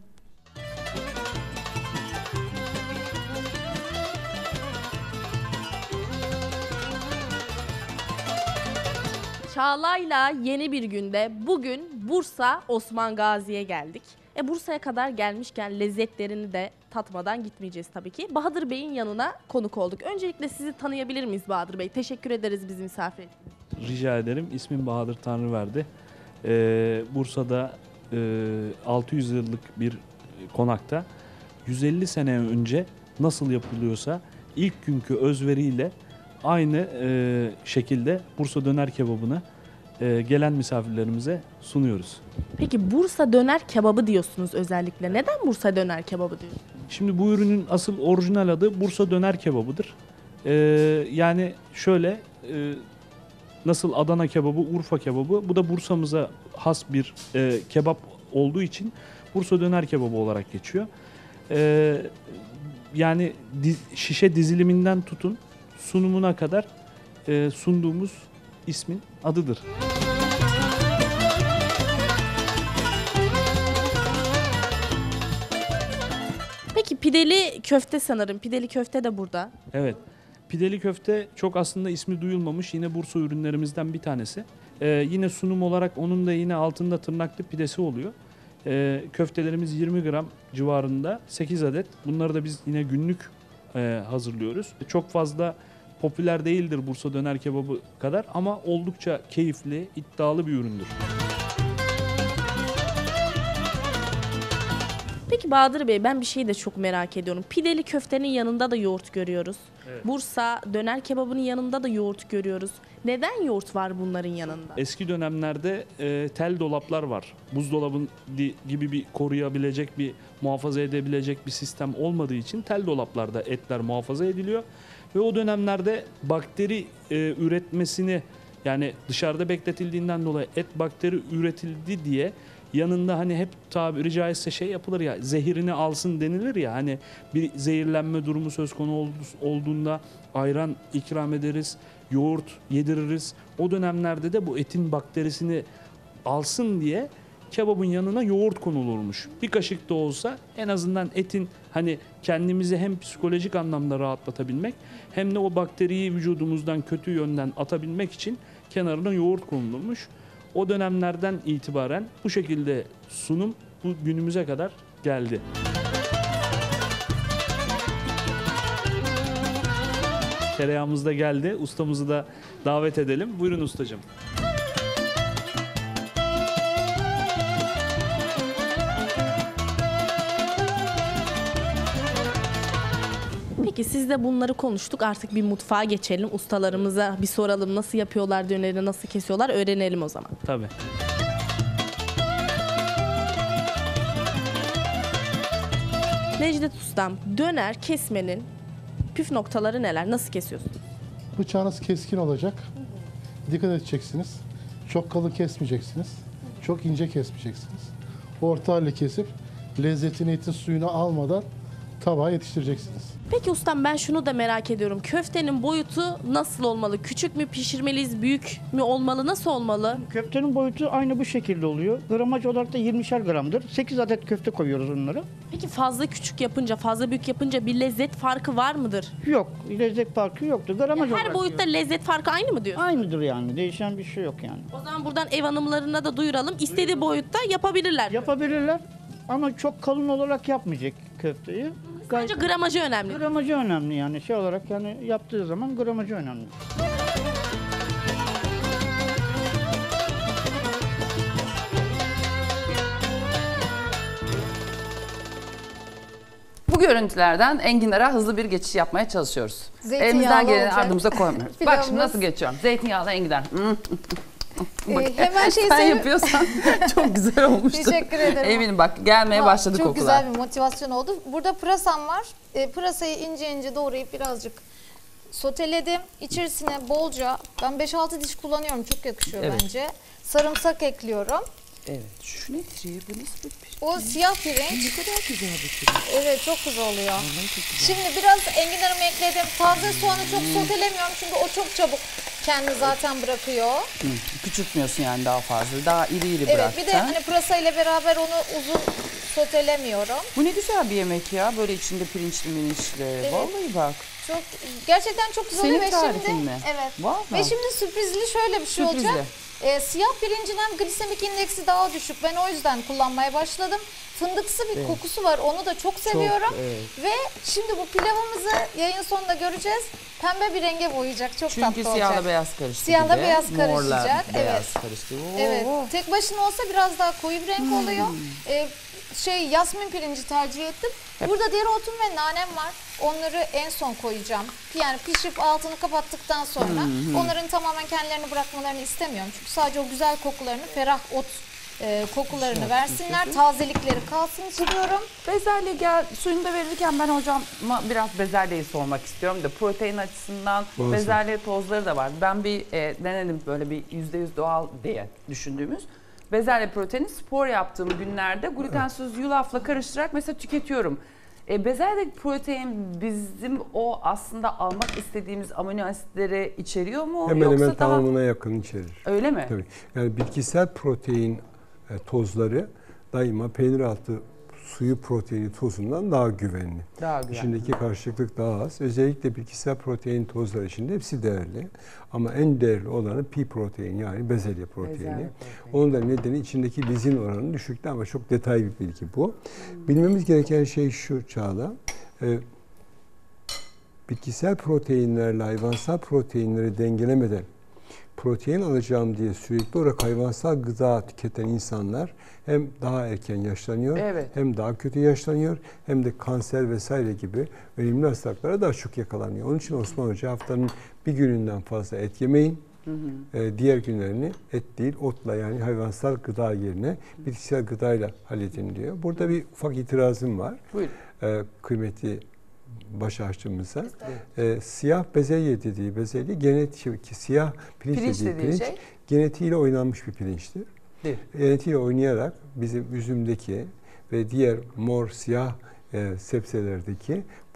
Çağla'yla yeni bir günde bugün Bursa Osman Gazi'ye geldik. Bursa'ya kadar gelmişken lezzetlerini de tatmadan gitmeyeceğiz tabii ki. Bahadır Bey'in yanına konuk olduk. Öncelikle sizi tanıyabilir miyiz Bahadır Bey? Teşekkür ederiz bizi misafir ettiğiniz için.
Rica ederim. İsmim Bahadır Tanrıverdi. Bursa'da 600 yıllık bir konakta 150 sene önce nasıl yapılıyorsa ilk günkü özveriyle aynı şekilde Bursa döner kebabını gelen misafirlerimize sunuyoruz.
Peki Bursa döner kebabı diyorsunuz özellikle. Neden Bursa döner kebabı diyorsunuz?
Şimdi bu ürünün asıl orijinal adı Bursa döner kebabıdır. Yani şöyle nasıl Adana kebabı, Urfa kebabı, bu da Bursa'mıza has bir kebap olduğu için Bursa döner kebabı olarak geçiyor. Yani şişe diziliminden tutun sunumuna kadar sunduğumuz ismin adıdır.
Peki pideli köfte sanırım. Pideli köfte de burada.
Evet. Pideli köfte çok aslında ismi duyulmamış. Yine Bursa ürünlerimizden bir tanesi. Yine sunum olarak onun da yine altında tırnaklı pidesi oluyor. Köftelerimiz 20 gram civarında 8 adet. Bunları da biz yine günlük hazırlıyoruz. Çok fazla popüler değildir Bursa döner kebabı kadar ama oldukça keyifli, iddialı bir üründür.
Peki Bahadır Bey, ben bir şeyi de çok merak ediyorum. Pideli köftenin yanında da yoğurt görüyoruz.
Evet.
Bursa döner kebabının yanında da yoğurt görüyoruz. Neden yoğurt var bunların yanında?
Eski dönemlerde tel dolaplar var. Buzdolabı gibi bir koruyabilecek, bir muhafaza edebilecek bir sistem olmadığı için tel dolaplarda etler muhafaza ediliyor. Ve o dönemlerde bakteri üretmesini, yani dışarıda bekletildiğinden dolayı et bakteri üretildi diye yanında hani hep tabiri caizse şey yapılır ya, zehirini alsın denilir ya, hani bir zehirlenme durumu söz konusu olduğunda ayran ikram ederiz. yoğurt yediririz. O dönemlerde de bu etin bakterisini alsın diye kebabın yanına yoğurt konulurmuş. Bir kaşık da olsa en azından etin hani kendimizi hem psikolojik anlamda rahatlatabilmek hem de o bakteriyi vücudumuzdan kötü yönden atabilmek için kenarına yoğurt konulurmuş. O dönemlerden itibaren bu şekilde sunum bu günümüze kadar geldi. Tereyağımız da geldi. Ustamızı da davet edelim. Buyurun ustacığım.
Peki siz de bunları konuştuk. Artık bir mutfağa geçelim. Ustalarımıza bir soralım. Nasıl yapıyorlar döneri, nasıl kesiyorlar öğrenelim o zaman.
Tabii.
Necdet Ustam, döner kesmenin püf noktaları neler? Nasıl kesiyorsunuz?
Bıçağınız keskin olacak. Dikkat edeceksiniz. Çok kalın kesmeyeceksiniz. Çok ince kesmeyeceksiniz. Orta halli kesip lezzetini etin suyunu almadan tabağa yetiştireceksiniz.
Peki ustam ben şunu da merak ediyorum. Köftenin boyutu nasıl olmalı? Küçük mü pişirmeliyiz, büyük mü olmalı? Nasıl olmalı?
Köftenin boyutu aynı bu şekilde oluyor. Gramaj olarak da 20'şer gramdır. 8 adet köfte koyuyoruz onları.
Peki fazla küçük yapınca, fazla büyük yapınca bir lezzet farkı var mıdır?
Yok, lezzet farkı yoktur. Gramaj
Her
olarak
boyutta
diyoruz.
lezzet farkı aynı mı diyorsun?
Aynıdır yani. Değişen bir şey yok yani.
O zaman buradan ev hanımlarına da duyuralım. İstediği boyutta yapabilirler.
Yapabilirler ama çok kalın olarak yapmayacak köfteyi.
Sadece gramajı önemli.
Gramajı önemli yani şey olarak yani yaptığı zaman gramajı önemli.
Bu görüntülerden enginara hızlı bir geçiş yapmaya çalışıyoruz.
Zeytinyağlı
Elimizden geleni
olacak.
ardımıza koymuyoruz. Bak
Pilavımız.
şimdi nasıl geçiyorum. Zeytinyağlı enginar.
Hemen şey
Sen
söyleyeyim.
yapıyorsan çok güzel olmuştu.
Teşekkür ederim.
Eminim bak gelmeye başladı
çok
kokular.
güzel bir motivasyon oldu. Burada pırasam var. Pırasayı ince ince doğrayıp birazcık soteledim. İçerisine bolca, ben 5-6 diş kullanıyorum. Çok yakışıyor
Evet.
bence. Sarımsak ekliyorum.
Evet. Şu nedir ya? Bu nasıl bir pirinç?
O siyah pirinç.
Ne kadar güzel bir pirinç.
Evet, çok güzel oluyor.
Vallahi çok güzel.
Şimdi biraz enginarımı ekledim. Taze soğanı çok sotelemiyorum çünkü o çok çabuk kendini zaten bırakıyor.
Küçültmüyorsun yani daha fazla. Daha iri iri
Evet,
bıraktın.
bir de hani pırasa ile beraber onu uzun sotelemiyorum.
Bu ne güzel bir yemek ya. Böyle içinde pirinçli mirinçli. Vallahi bak.
Çok gerçekten çok güzel
Senin
oluyor ve
tarifin
şimdi
mi?
evet.
Vallahi.
Ve şimdi sürprizli şöyle bir şey
Sürprizli.
olacak. Siyah pirincin hem glisemik indeksi daha düşük. Ben o yüzden kullanmaya başladım. Fındıksı bir kokusu var. Onu da çok seviyorum.
evet.
Ve şimdi bu pilavımızı yayın sonunda göreceğiz. Pembe bir renge boyayacak. Çok
Çünkü
tatlı olacak.
siyahla beyaz karıştı
Siyahla
gibi.
beyaz
Morla
karışacak,
beyaz
evet.
karıştı.
Evet.
Oo.
Tek başına olsa biraz daha koyu bir renk oluyor. Yasmin pirinci tercih ettim. Burada dereotum ve nanem var. Onları en son koyacağım. Yani pişip altını kapattıktan sonra onların tamamen kendilerini bırakmalarını istemiyorum. Çünkü sadece o güzel kokularını, ferah ot kokularını versinler. Tazelikleri kalsın istiyorum.
Bezelye suyunu da verirken ben hocama biraz bezelyeyi sormak istiyorum da protein açısından
Olsun.
bezelye tozları da var. Ben bir denedim böyle bir %100 doğal diye düşündüğümüz. Bezelye proteini spor yaptığım günlerde glutensiz yulafla karıştırarak mesela tüketiyorum. Bezelye protein bizim o aslında almak istediğimiz amino asitleri içeriyor mu?
Hemen
Yoksa
hemen
daha...
tamamına yakın içerir.
Öyle mi?
Tabii. Yani bitkisel protein tozları daima peynir altı suyu proteini tozundan daha güvenli.
Daha güvenli.
İçindeki karışıklık daha az. Özellikle bitkisel protein tozları içinde hepsi değerli. Ama en değerli olanı pea protein yani bezelye proteini.
Bezelye
Onun da nedeni içindeki lizin oranı düşükte ama çok detaylı bir bilgi bu. Bilmemiz gereken şey şu Çağla. Bitkisel proteinlerle hayvansal proteinleri dengelemeden protein alacağım diye sürekli olarak hayvansal gıda tüketen insanlar hem daha erken yaşlanıyor,
Evet.
hem daha kötü yaşlanıyor, hem de kanser vesaire gibi önemli hastalıklara daha çok yakalanıyor. Onun için Osman Hoca haftanın bir gününden fazla et yemeyin, diğer günlerini et değil otla yani hayvansal gıda yerine bitkisel gıdayla halledin diyor. Burada bir ufak itirazım var.
Buyurun.
Kıymetli baş aşçımıza. Siyah bezelye dediği bezelye siyah pirinç dediği pirinç
şey?
genetiğiyle oynanmış bir pirinçtir.
Değil.
Genetiğiyle oynayarak bizim üzümdeki ve diğer mor siyah sebzelerdeki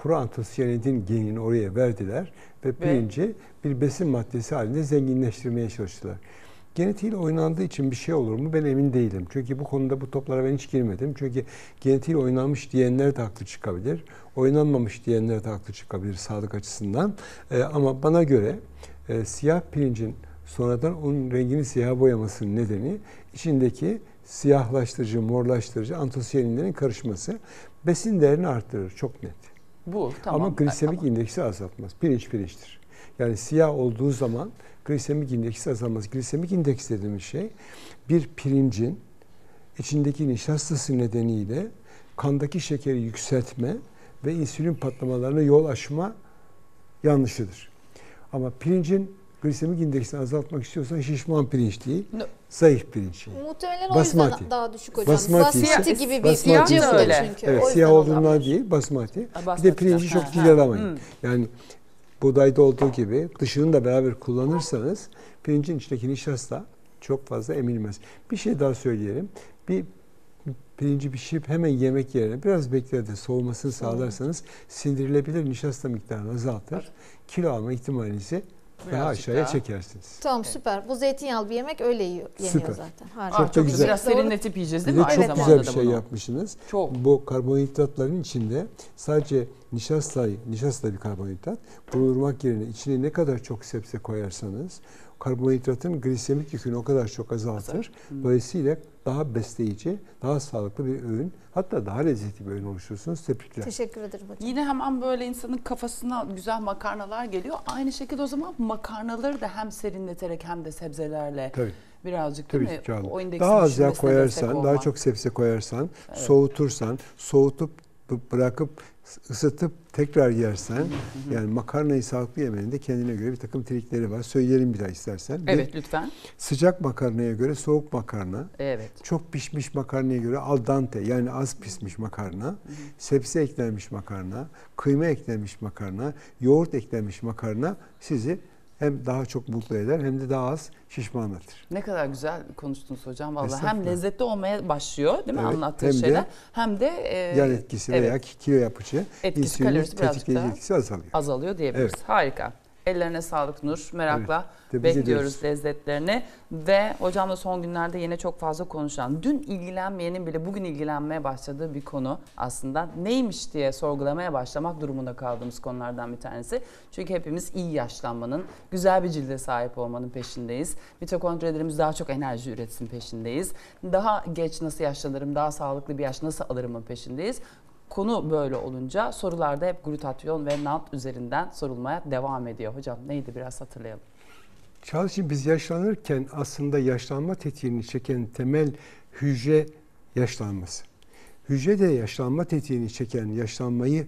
proantosiyanidin genini oraya verdiler ve pirinci bir besin maddesi halinde zenginleştirmeye çalıştılar. Genetiğiyle oynandığı için bir şey olur mu ben emin değilim. Çünkü bu konuda bu toplara ben hiç girmedim. Çünkü genetiğiyle oynanmış diyenler de haklı çıkabilir. Oynanmamış diyenler de haklı çıkabilir sağlık açısından. Ama bana göre siyah pirincin sonradan onun rengini siyah boyamasının nedeni içindeki siyahlaştırıcı, morlaştırıcı antosiyaninlerin karışması besin değerini arttırır. Çok net.
Bu tamam.
Ama glisemik indeksi azaltmaz. Pirinç pirinçtir. Yani siyah olduğu zaman glisemik indeksi azalmaz. Glisemik indeks dediğimiz şey bir pirincin içindeki nişastası nedeniyle kandaki şekeri yükseltme ve insülin patlamalarına yol açma yanlışıdır. Ama pirincin glisemik indeksini azaltmak istiyorsan şişman pirinç değil, zayıf pirinç.
Muhtemelen o yüzden daha düşük hocam.
Basmati
gibi bir
basmati
pirinci
öyle.
çünkü.
Evet, siyah olduğundan değil, basmati. Bir de pirinci çok cilalamayın. Yani buğdayda olduğu gibi dışını da beraber kullanırsanız pirincin içindeki nişasta çok fazla emilmez. Bir şey daha söyleyelim. Bir pirinci pişirip hemen yemek yerine biraz bekler soğumasını sağlarsanız sindirilebilir nişasta miktarını azaltır. Kilo alma ihtimalinizi daha aşağıya çekersiniz.
Tamam süper. Bu zeytinyağlı bir yemek öyle yeniyor zaten. Harika.
Çok da güzel.
Biraz serinletip yiyeceğiz değil
Bir
mi?
de çok güzel bir şey yapmışsınız. Bu karbonhidratların içinde sadece nişasta bir karbonhidrat bulundurmak yerine içine ne kadar çok sebze koyarsanız karbonhidratın glisemik yükünü o kadar çok azaltır. Dolayısıyla daha besleyici, daha sağlıklı bir öğün, hatta daha lezzetli bir öğün oluşturursunuz. Tebrikler.
Teşekkür ederim hocam.
Yine hemen böyle insanın kafasına güzel makarnalar geliyor. Aynı şekilde o zaman makarnaları da hem serinleterek hem de sebzelerle birazcık değil mi? O indeksin
daha az yağ
düşürmesine
koyarsan,
destek
daha
olmak.
çok sebze koyarsan, soğutursan, soğutup bırakıp ısıtıp tekrar yersen, yani makarnayı sağlıklı yemenin de kendine göre bir takım trikleri var. Söyleyelim bir daha istersen.
Evet, lütfen.
Sıcak makarnaya göre soğuk makarna.
Evet.
Çok pişmiş makarnaya göre al dente, yani az pişmiş makarna. Sebze eklenmiş makarna, kıyma eklenmiş makarna, yoğurt eklenmiş makarna sizi hem daha çok mutlu eder hem de daha az şişmanlatır.
Ne kadar güzel konuştunuz hocam vallahi. Hem lezzetli olmaya başlıyor değil mi anlattığı
hem
şeyler.
De,
hem de
yan etkisi veya kilo yapıcı
etkisi, kalorisi birazcık daha
etkisi azalıyor.
Azalıyor diyebiliriz. Evet. Harika. Ellerine sağlık Nur. Merakla bekliyoruz lezzetlerini. Ve hocamla son günlerde yine çok fazla konuşulan, dün ilgilenmeyenin bile bugün ilgilenmeye başladığı bir konu aslında. Neymiş diye sorgulamaya başlamak durumunda kaldığımız konulardan bir tanesi. Çünkü hepimiz iyi yaşlanmanın, güzel bir cilde sahip olmanın peşindeyiz. Mitokondrilerimiz daha çok enerji üretsin peşindeyiz. Daha geç nasıl yaşlanırım, daha sağlıklı bir yaş nasıl alırımın peşindeyiz. Konu böyle olunca sorularda hep glutatyon ve NAD üzerinden sorulmaya devam ediyor. Hocam neydi biraz hatırlayalım.
Çalışın biz yaşlanırken aslında yaşlanma tetiğini çeken temel hücre yaşlanması. Hücre de yaşlanma tetiğini çeken, yaşlanmayı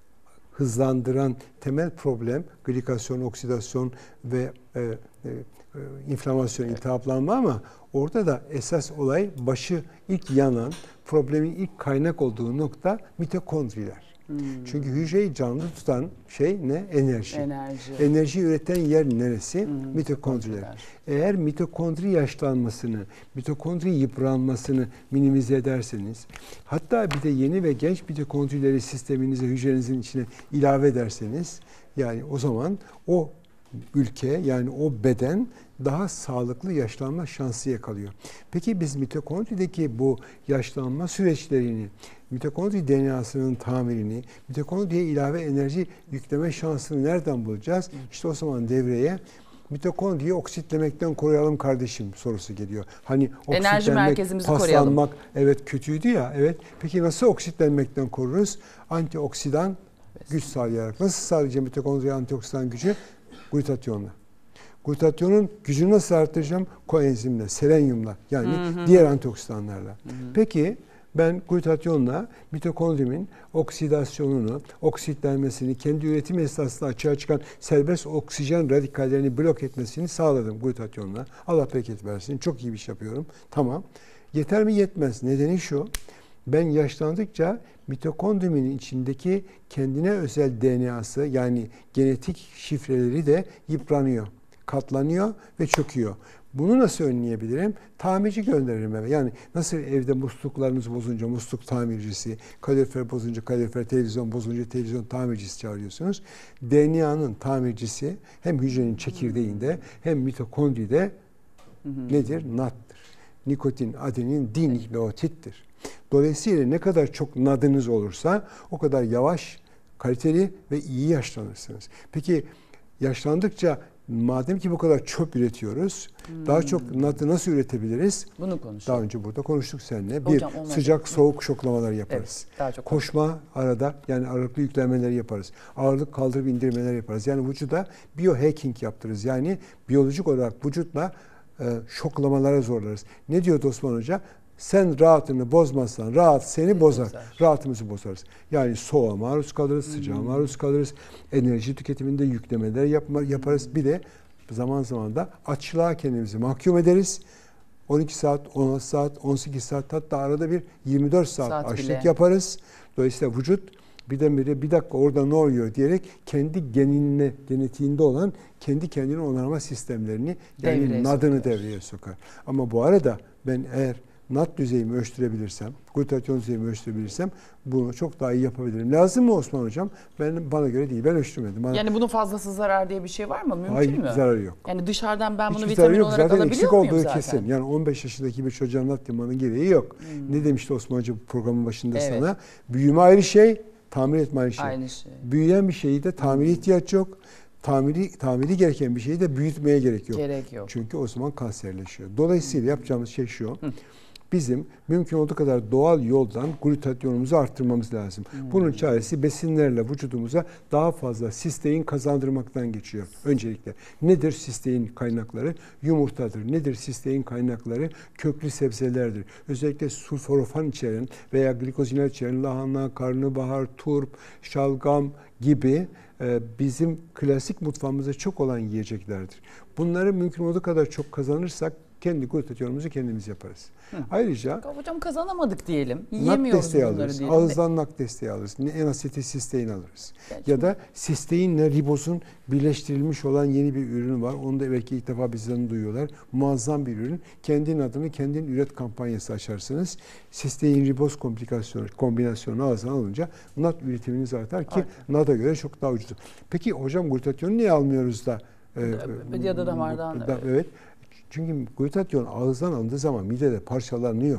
hızlandıran temel problem glikasyon, oksidasyon ve inflamasyon, iltihaplanma ama orada da esas olay başı ilk yanan, problemin ilk kaynak olduğu nokta mitokondriler. Çünkü hücreyi canlı tutan şey ne? Enerji. Enerji üreten yer neresi? Mitokondriler. Eğer mitokondri yaşlanmasını, mitokondri yıpranmasını minimize ederseniz, hatta bir de yeni ve genç mitokondrileri sisteminize, hücrenizin içine ilave ederseniz, yani o zaman o ülke, yani o beden daha sağlıklı yaşlanma şansı yakalıyor. Peki biz mitokondrideki bu yaşlanma süreçlerini, mitokondri DNA'sının tamirini, mitokondriye ilave enerji yükleme şansını nereden bulacağız? İşte o zaman devreye mitokondriyi oksitlemekten koruyalım kardeşim sorusu geliyor. Hani
enerji merkezimizi
paslanmak,
koruyalım.
Evet kötüydü ya. Evet. Peki nasıl oksitlenmekten koruruz? Antioksidan güç sağlayarak. Nasıl sağlayacağım mitokondriye antioksidan gücü? Glutatyonla. Glutatyonun gücünü nasıl arttıracağım? Koenzimle, selenyumla, yani diğer antioksidanlarla. Peki ben glutatyonla mitokondrimin oksidasyonunu, oksitlenmesini, kendi üretim esnasında açığa çıkan serbest oksijen radikallerini blok etmesini sağladım glutatyonla. Allah bereket versin. Çok iyi bir iş yapıyorum. Tamam. Yeter mi? Yetmez. Nedeni şu. Ben yaşlandıkça mitokondrimin içindeki kendine özel DNA'sı, yani genetik şifreleri de yıpranıyor, katlanıyor ve çöküyor. Bunu nasıl önleyebilirim? Tamirci gönderirim eve. Yani nasıl evde musluklarınız bozunca musluk tamircisi, kalorifer bozunca kalorifer, televizyon bozunca televizyon tamircisi çağırıyorsunuz. DNA'nın tamircisi hem hücrenin çekirdeğinde hem mitokondride nedir? NAD'tır. Nikotin, adenin, dinükleotittir. Dolayısıyla ne kadar çok NAD'ınız olursa o kadar yavaş, kaliteli ve iyi yaşlanırsınız. Peki yaşlandıkça madem ki bu kadar çöp üretiyoruz, daha çok NAD'ı nasıl üretebiliriz?
Bunu konuşalım.
Daha önce burada konuştuk seninle.
Hocam,
Bir, sıcak soğuk şoklamaları yaparız.
Evet, daha çok
Koşma arada, yani ağırlıklı yüklenmeleri yaparız. Ağırlık kaldırıp indirmeler yaparız. Yani vücuda biohacking yaptırırız. Yani biyolojik olarak vücutla şoklamalara zorlarız. Ne diyor Osman Hoca? Sen rahatını bozmazsan rahat seni bozar. Rahatımızı bozarız. Yani soğuğa maruz kalırız, sıcağa maruz kalırız. Enerji tüketiminde yüklemeler yaparız. Bir de zaman zaman da açlığa kendimizi mahkum ederiz. 12 saat, 16 saat, 18 saat, hatta arada bir 24 saat açlık
bile
yaparız. Dolayısıyla vücut birdenbire bir dakika orada ne oluyor diyerek kendi genetiğinde olan kendi kendini onarma sistemlerini, yani NAD'ını devreye sokar. Ama bu arada ben eğer NAD düzeyimi ölçtürebilirsem, glutatyon düzeyimi ölçtürebilirsem bunu çok daha iyi yapabilirim. Lazım mı Osman Hocam? Bana göre değil. Ben ölçtürmedim.
Yani bunun fazlası zarar diye bir şey var mı? Mümkün
Hayır,
mü?
zararı yok.
Yani dışarıdan ben bunu
Hiçbir
vitamin
zararı yok.
olarak
Zaten
alabiliyor
eksik
muyum
olduğu
zaten?
kesin. Yani 15 yaşındaki bir çocuğa NAD yemanın gereği yok. Ne demişti Osman Hoca programın başında sana? Büyüme ayrı şey, tamir etme ayrı şey.
Aynı şey.
Büyüyen bir şeyi de tamire ihtiyaç yok. Tamiri gereken bir şeyi de büyütmeye gerek yok.
Gerek yok.
Çünkü o zaman kanserleşiyor. Dolayısıyla yapacağımız şey şu. Bizim mümkün olduğu kadar doğal yoldan glutatyonumuzu arttırmamız lazım. Bunun çaresi besinlerle vücudumuza daha fazla sistein kazandırmaktan geçiyor. Öncelikle nedir sistein kaynakları? Yumurtadır. Nedir sistein kaynakları? Köklü sebzelerdir. Özellikle sulforofan içeren veya glikozinler içeren lahana, karnabahar, turp, şalgam gibi bizim klasik mutfağımızda çok olan yiyeceklerdir. Bunları mümkün olduğu kadar çok kazanırsak kendi glutatyonumuzu kendimiz yaparız. Ayrıca
hocam kazanamadık diyelim.
NAD
Yiyemiyoruz
desteği
bunları
alırız.
diyelim.
Ağızdan NAD desteği alırız. N-asetilsistein alırız. Ya da sisteinle ribozun birleştirilmiş olan yeni bir ürün var. Onu da belki ilk defa bizden duyuyorlar. Muazzam bir ürün. Kendin adını kendin üret kampanyası açarsınız. Sistein riboz kombinasyonu ağızdan alınca NAD üretiminiz artar ki NAD'a göre çok daha ucuz. Peki hocam glutatyonu niye almıyoruz da?
Ya da damardan.
Evet. Çünkü glutatyon ağızdan alındığı zaman midede parçalanıyor.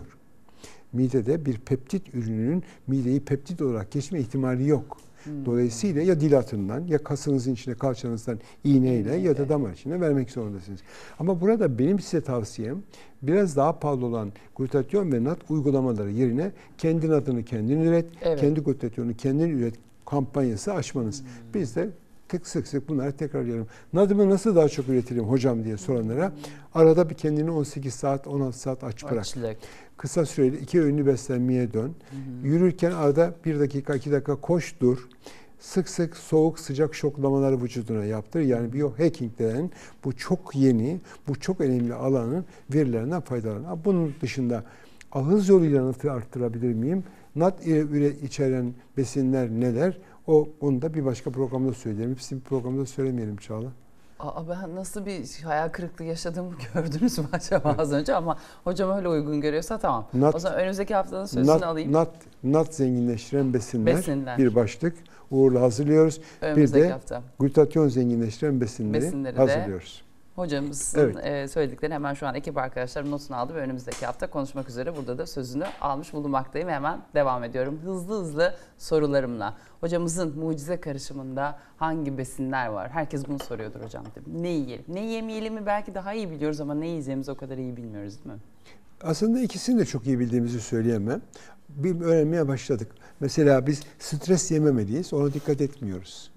Midede bir peptit ürününün mideyi peptit olarak geçme ihtimali yok. Dolayısıyla ya dil atından ya kasınızın içine kalçanızdan iğneyle ya da damar içine vermek zorundasınız. Ama burada benim size tavsiyem biraz daha pahalı olan glutatyon ve NAD uygulamaları yerine kendi NAD'ını kendin üret, kendi glutatyonunu kendin üret kampanyası açmanız. Biz de sık sık bunları tekrarlıyorum. NAD'ımı nasıl daha çok üretirim hocam diye soranlara arada bir kendini 18 saat 16 saat aç bırak. Kısa süreli 2 öğünlü beslenmeye dön. Yürürken arada 1 dakika 2 dakika koş dur. Sık sık soğuk sıcak şoklamaları vücuduna yaptır. Yani biohacking denen bu çok yeni, bu çok önemli alanın verilerinden faydalan. Bunun dışında ağız yoluyla nasıl arttırabilir miyim? NAD içeren besinler neler? Onu da bir başka programda söyleyelim. Hepsini bir programda söylemeyelim Çağla.
Ben nasıl bir hayal kırıklığı yaşadığımı gördünüz mü acaba az önce, ama hocam öyle uygun görüyorsa tamam. O zaman önümüzdeki haftanın sözünü alayım.
NAD zenginleştiren besinler bir başlık. Uğur'la hazırlıyoruz.
Önümüzdeki
bir de
hafta
glutatyon zenginleştiren besinleri hazırlıyoruz.
Hocamızın söylediklerini hemen şu an ekip arkadaşlarım notunu aldı ve önümüzdeki hafta konuşmak üzere burada da sözünü almış bulunmaktayım. Hemen devam ediyorum hızlı sorularımla. Hocamızın mucize karışımında hangi besinler var? Herkes bunu soruyordur hocam. Ne yiyelim? Ne yemeyelim mi belki daha iyi biliyoruz ama ne yiyeceğimizi o kadar iyi bilmiyoruz değil mi?
Aslında ikisini de çok iyi bildiğimizi söyleyemem. Bir öğrenmeye başladık. Mesela biz stres yememeliyiz, ona dikkat etmiyoruz.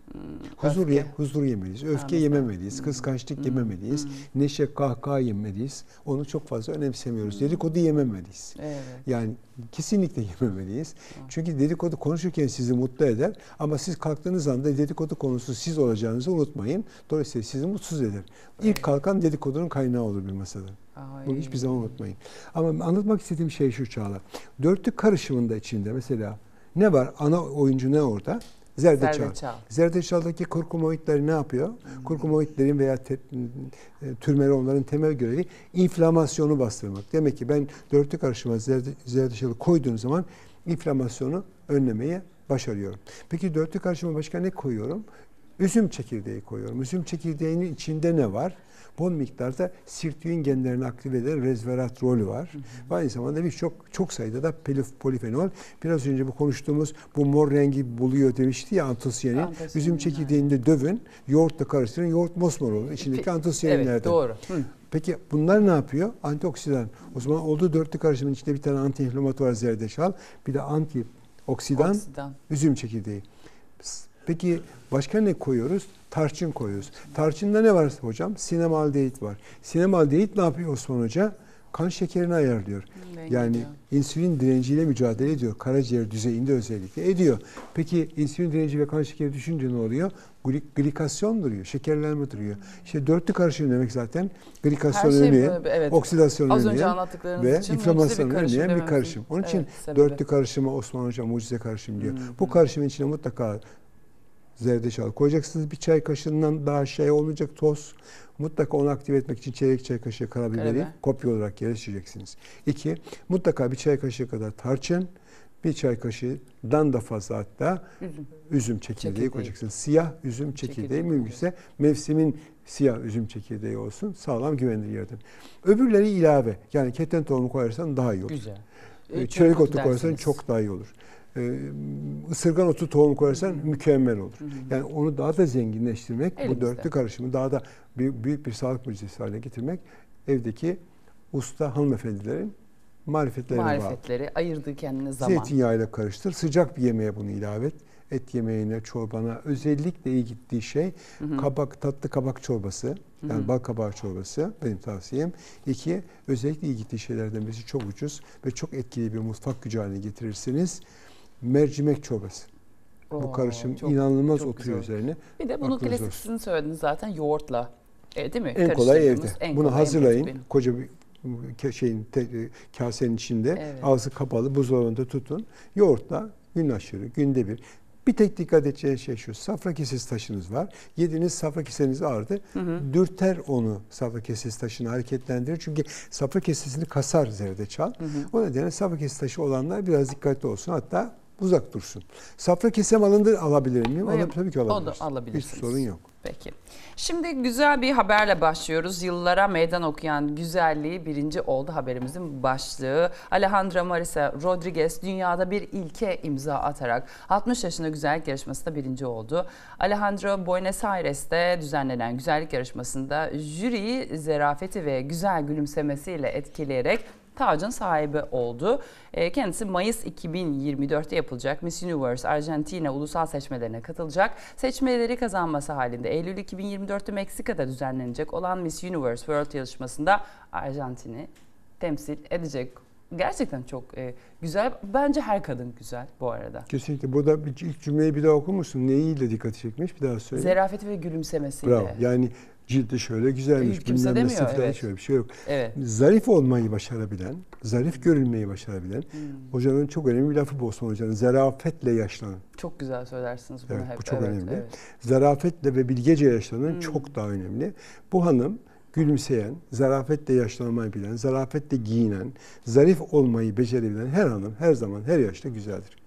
Huzur yemeliyiz, öfke yememeliyiz, kıskançlık yememeliyiz, neşe, kahkaha yememeliyiz. Onu çok fazla önemsemiyoruz. Dedikodu yememeliyiz. Yani kesinlikle yememeliyiz. Çünkü dedikodu konuşurken sizi mutlu eder ama siz kalktığınız anda dedikodu konusu siz olacağınızı unutmayın. Dolayısıyla sizi mutsuz eder. İlk kalkan dedikodunun kaynağı olur bir masada. Bunu hiçbir zaman unutmayın. Ama anlatmak istediğim şey şu Çağla. Dörtlük karışımında içinde mesela ne var? Ana oyuncu ne orada? Zerdeçal. Zerdeçaldaki kurkumoidleri ne yapıyor? Kurkumoidlerin veya türmeronların temel görevi inflamasyonu bastırmak. Demek ki ben dörtlü karışıma zerdeçalı koyduğum zaman inflamasyonu önlemeye başarıyorum. Peki dörtlü karışıma başka ne koyuyorum? Üzüm çekirdeği koyuyorum. Üzüm çekirdeğinin içinde ne var? Bol miktarda sirtuin genlerini aktive eden resveratrol var. Ve aynı zamanda çok sayıda da polifenol. Biraz önce bu konuştuğumuz bu mor rengi buluyor demişti ya antosiyanin. Üzüm çekirdeğini de dövün, yoğurtla karıştırın. Yoğurt mosmor olur. İçindeki antosiyaninlerden.
Evet, doğru.
Peki bunlar ne yapıyor? Antioksidan. O zaman olduğu dörtlü karışımın içinde bir tane antiinflamatuar zerdeçal, bir de antioksidan üzüm çekirdeği. Peki başka ne koyuyoruz? Tarçın koyuyoruz. Tarçında ne var hocam? Sinemaldehit var. Sinemaldehit ne yapıyor Osman Hoca? Kan şekerini ayarlıyor. Yani insülin direnciyle mücadele ediyor. Karaciğer düzeyinde özellikle ediyor. Peki insülin direnci ve kan şekeri düşünce ne oluyor? Glikasyon duruyor, şekerlenme duruyor. İşte dörtlü karışım demek zaten glikasyon önleyen, oksidasyon önleyen ve inflamasyonu önleyen bir karışım. Onun için dörtlü karışıma Osman Hoca mucize karışım diyor. Bu karışımın içine mutlaka zerdeçal koyacaksınız. Bir çay kaşığından daha olmayacak toz. Mutlaka onu aktive etmek için çeyrek çay kaşığı karabiberi kopya olarak yerleştireceksiniz. 2. Mutlaka bir çay kaşığı kadar tarçın, bir çay kaşığından da fazla hatta üzüm çekirdeği koyacaksınız. Siyah üzüm çekirdeği mümkünse mevsimin siyah üzüm çekirdeği olsun. Sağlam güvenilir yerden. Öbürleri ilave. Yani keten tohumu koyarsan daha iyi olur.
Güzel.
Çörek otu koyarsan çok daha iyi olur. Isırgan otu tohum koyarsan mükemmel olur. Yani onu daha da zenginleştirmek, bu dörtlü karışımı daha da büyük bir sağlık mucizesi haline getirmek evdeki usta hanımefendilerin marifetleri
ayırdığı kendine zaman.
Zeytinyağıyla karıştır. Sıcak bir yemeğe bunu ilave et. Et yemeğine, çorbana özellikle iyi gittiği şey tatlı kabak çorbası. Yani bal kabağı çorbası benim tavsiyem. 2. Özellikle iyi gittiği şeylerden birisi çok ucuz ve çok etkili bir mutfak gücü haline getirirsiniz. Mercimek çorbası. Bu karışım inanılmaz oturuyor üzerine.
Bir de bunu klasik sizin söylediğiniz zaten yoğurtla. Değil mi?
En kolay evde. Bunu hazırlayın. Koca bir kasenin içinde ağzı kapalı buzdolabında tutun. Yoğurtla gün aşırı, günde bir. Bir tek dikkat edeceğiniz şey şu. Safra kesesi taşınız var. Yediğiniz safra keseniz ağrıdı. Dürter onu safra kesesi taşını hareketlendirir. Çünkü safra kesesini kasar zerdeçal. O nedenle safra kesesi taşı olanlar biraz dikkatli olsun. Hatta uzak dursun. Safra kesem alabilir miyim? Tabii ki alabilirsiniz. Hiç sorun yok.
Peki. Şimdi güzel bir haberle başlıyoruz. Yıllara meydan okuyan güzelliği birinci oldu haberimizin başlığı. Alejandra Marisa Rodriguez dünyada bir ilke imza atarak 60 yaşında güzellik yarışmasında birinci oldu. Alejandra Buenos Aires'te düzenlenen güzellik yarışmasında jüriyi zarafeti ve güzel gülümsemesiyle etkileyerek tacın sahibi oldu. Kendisi Mayıs 2024'te yapılacak Miss Universe Arjantina ulusal seçmelerine katılacak. Seçmeleri kazanması halinde Eylül 2024'te Meksika'da düzenlenecek olan Miss Universe World yarışmasında Arjantin'i temsil edecek. Gerçekten çok güzel. Bence her kadın güzel bu arada.
Kesinlikle. Burada ilk cümleyi bir daha okur musun? Neyiyle dikkat çekmiş? Bir daha söyle.
Zarafeti ve gülümsemesiyle.
Bravo. Yani cildi şöyle güzelmiş.
Kimse demiyor.
Şöyle bir şey yok. Zarif olmayı başarabilen, zarif görünmeyi başarabilen. Hocanın çok önemli bir lafı bu Osman Hoca'nın. Zarafetle yaşlanın.
Çok güzel söylersiniz bunu hep.
Bu çok önemli. Zarafetle ve bilgece yaşlanın çok daha önemli. Bu hanım gülümseyen, zarafetle yaşlanmayı bilen, zarafetle giyinen, zarif olmayı becerebilen her hanım her zaman her yaşta güzeldir.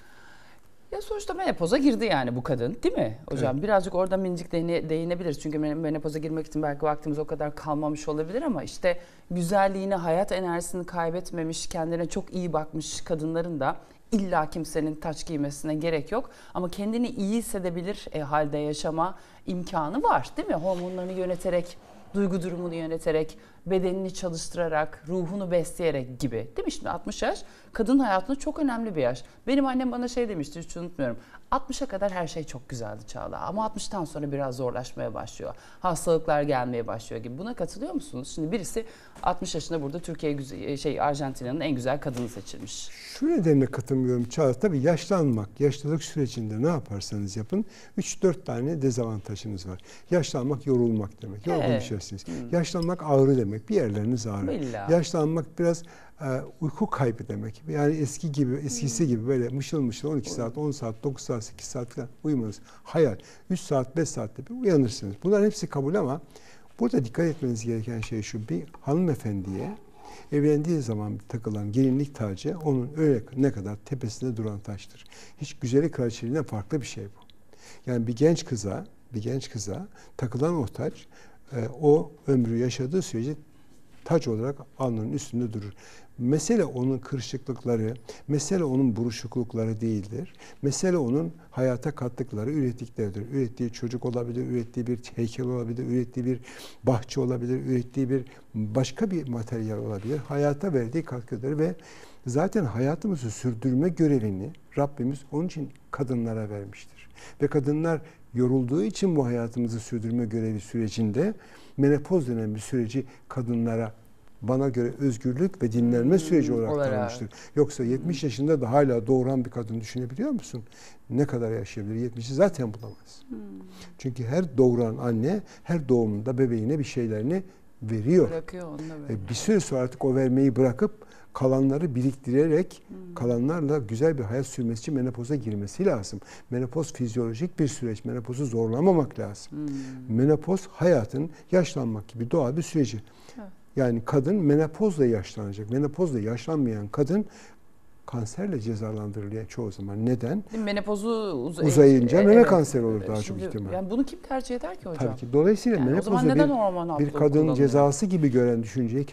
Ya sonuçta menopoza girdi yani bu kadın değil mi hocam? Birazcık orada minicik değinebiliriz. Çünkü menopoza girmek için belki vaktimiz o kadar kalmamış olabilir ama işte güzelliğini, hayat enerjisini kaybetmemiş, kendine çok iyi bakmış kadınların da illa kimsenin taç giymesine gerek yok. Ama kendini iyi hissedebilir halde yaşama imkanı var değil mi? Hormonlarını yöneterek, duygu durumunu yöneterek, bedenini çalıştırarak, ruhunu besleyerek gibi. Değil mi? Şimdi 60 yaş kadın hayatında çok önemli bir yaş. Benim annem bana şey demişti, hiç unutmuyorum. 60'a kadar her şey çok güzeldi Çağla. Ama 60'tan sonra biraz zorlaşmaya başlıyor. Hastalıklar gelmeye başlıyor gibi. Buna katılıyor musunuz? Şimdi birisi 60 yaşında burada Arjantina'nın en güzel kadını seçilmiş.
Şu nedenle katılmıyorum Çağla. Tabii yaşlılık sürecinde ne yaparsanız yapın 3-4 tane dezavantajınız var. Yaşlanmak yorulmak demek. Yorgun bir şey. hissedersiniz. Yaşlanmak ağrı demek. Bir yerleriniz ağrır.
İlla.
Yaşlanmak biraz uyku kaybı demek. Yani eskisi gibi böyle mışıl mışıl 12 saat, 10 saat, 9 saat, 8 saat falan uyumanız hayal. 3 saat, 5 saatte bir uyanırsınız. Bunların hepsi kabul ama burada dikkat etmeniz gereken şey şu: bir hanımefendiye evlendiği zaman takılan gelinlik tacı onun öyle ne kadar tepesinde duran taştır. Hiç güzellik kraliçeliğinden farklı bir şey bu. Yani bir genç kıza takılan o taç o ömrü yaşadığı sürece taç olarak alnının üstünde durur. Mesele onun kırışıklıkları, mesele onun buruşuklukları değildir. Mesele onun hayata kattıkları, ürettikleridir. Ürettiği çocuk olabilir, ürettiği bir heykel olabilir, ürettiği bir bahçe olabilir, ürettiği bir başka bir materyal olabilir. Hayata verdiği katkıdır ve zaten hayatımızı sürdürme görevini Rabbimiz onun için kadınlara vermiştir. Ve kadınlar yorulduğu için bu hayatımızı sürdürme görevi sürecinde menopoz denen bir süreci kadınlara bana göre özgürlük ve dinlenme süreci olarak tanımıştır. Yoksa 70 yaşında da hala doğuran bir kadın düşünebiliyor musun? Ne kadar yaşayabilir? 70'i zaten bulamaz. Çünkü her doğuran anne her doğumunda bebeğine bir şeylerini veriyor.
Bırakıyor onu da böyle.
Bir süre sonra artık o vermeyi bırakıp kalanları biriktirerek kalanlarla güzel bir hayat sürmesi için menopoza girmesi lazım. Menopoz fizyolojik bir süreç. Menopozu zorlamamak lazım. Menopoz hayatın yaşlanmak gibi doğal bir süreci. Yani kadın menopozla yaşlanacak. Menopozla yaşlanmayan kadın kanserle cezalandırılıyor çoğu zaman. Neden?
Menopozu
uzayınca meme kanseri olur daha çok ihtimal.
Yani bunu kim tercih eder ki hocam?
Tabii ki. Dolayısıyla
yani
menopozu bir kadın cezası gibi gören düşünceye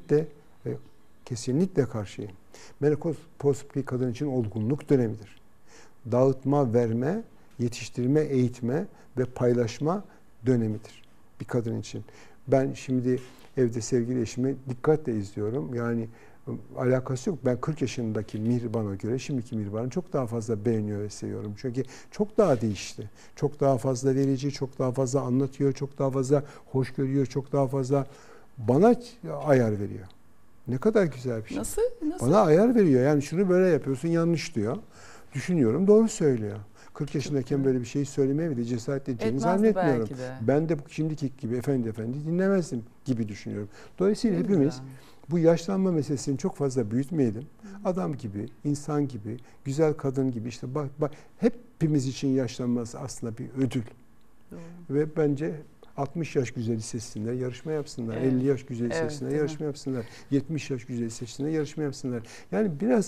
kesinlikle karşıyım. Menopoz bir kadın için olgunluk dönemidir. Dağıtma, verme, yetiştirme, eğitme ve paylaşma dönemidir bir kadın için. Ben şimdi evde sevgili eşimi dikkatle izliyorum. Yani alakası yok. Ben 40 yaşındaki Mihriban'a göre şimdiki Mihriban'ı çok daha fazla beğeniyor ve seviyorum. Çünkü çok daha değişti. Çok daha fazla verici, çok daha fazla anlatıyor, çok daha fazla hoş görüyor, çok daha fazla bana ayar veriyor. Ne kadar güzel bir şey.
Nasıl?
Bana ayar veriyor. Yani şunu böyle yapıyorsun, yanlış diyor. Düşünüyorum, doğru söylüyor. 40 yaşındayken böyle bir şeyi söylemeye bile cesaret edeceğini zannetmiyorum. Ben de şimdiki gibi efendi dinlemezdim gibi düşünüyorum. Dolayısıyla hepimiz bu yaşlanma meselesini çok fazla büyütmeyelim. Adam gibi, insan gibi, güzel kadın gibi işte bak hepimiz için yaşlanması aslında bir ödül.
Doğru.
Ve bence 60 yaş güzeli seçsinler, yarışma yapsınlar. Evet. 50 yaş güzeli seçsinler, yarışma yapsınlar. 70 yaş güzeli seçsinler, yarışma yapsınlar. Yani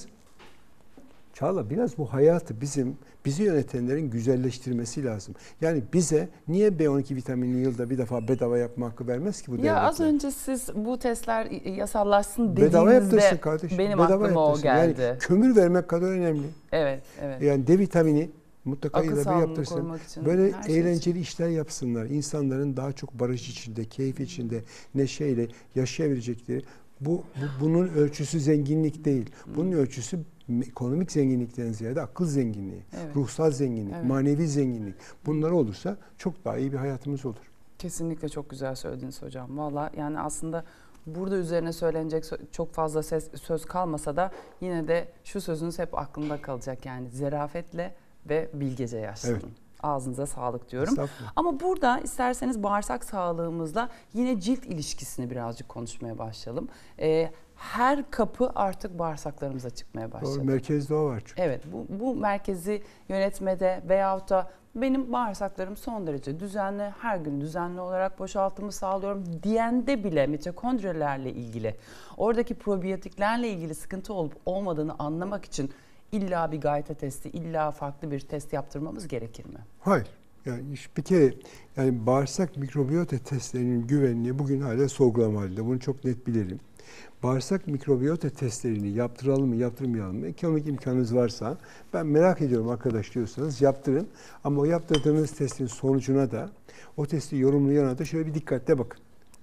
Çağla biraz bu hayatı bizi yönetenlerin güzelleştirmesi lazım. Yani bize niye B12 vitaminini yılda bir defa bedava yapma hakkı vermez ki bu devletler?
Ya az önce siz bu testler yasallaşsın
bedava
dediğinizde
kardeşim,
benim
bedava
aklıma o geldi.
Yani kömür vermek kadar önemli.
Evet.
Yani D vitamini mutlaka
akıl
yılda bir yaptırsın. Böyle eğlenceli işler yapsınlar. İnsanların daha çok barış içinde, keyif içinde, neşeyle yaşayabilecekleri. Bunun ölçüsü zenginlik değil. Bunun ölçüsü ekonomik zenginlikten ziyade akıl zenginliği, ruhsal zenginlik, manevi zenginlik. Bunlar olursa çok daha iyi bir hayatımız olur.
Kesinlikle çok güzel söylediniz hocam. Valla yani aslında burada üzerine söylenecek çok fazla söz kalmasa da yine de şu sözünüz hep aklımda kalacak. Yani zarafetle ve bilgece yaşlanın. Evet. Ağzınıza sağlık diyorum. Ama burada isterseniz bağırsak sağlığımızla yine cilt ilişkisini birazcık konuşmaya başlayalım. Her kapı artık bağırsaklarımıza çıkmaya başladı.
Doğru, merkezde o var çünkü.
Evet, bu merkezi yönetmede veyahut da benim bağırsaklarım son derece düzenli, her gün düzenli olarak boşaltımı sağlıyorum diyende bile mitokondrilerle ilgili, oradaki probiyotiklerle ilgili sıkıntı olup olmadığını anlamak için illa bir gayta testi, illa farklı bir test yaptırmamız gerekir mi?
Hayır. Yani bir kere bağırsak mikrobiyota testlerinin güvenliği bugün hala sorgulama halinde. Bunu çok net bilelim. Bağırsak mikrobiyota testlerini yaptıralım mı, yaptırmayalım mı? Ekonomik imkanınız varsa, ben merak ediyorum arkadaş diyorsanız yaptırın. Ama o yaptırdığınız testin sonucuna da, o testi yorumlayana da şöyle bir dikkatle bakın.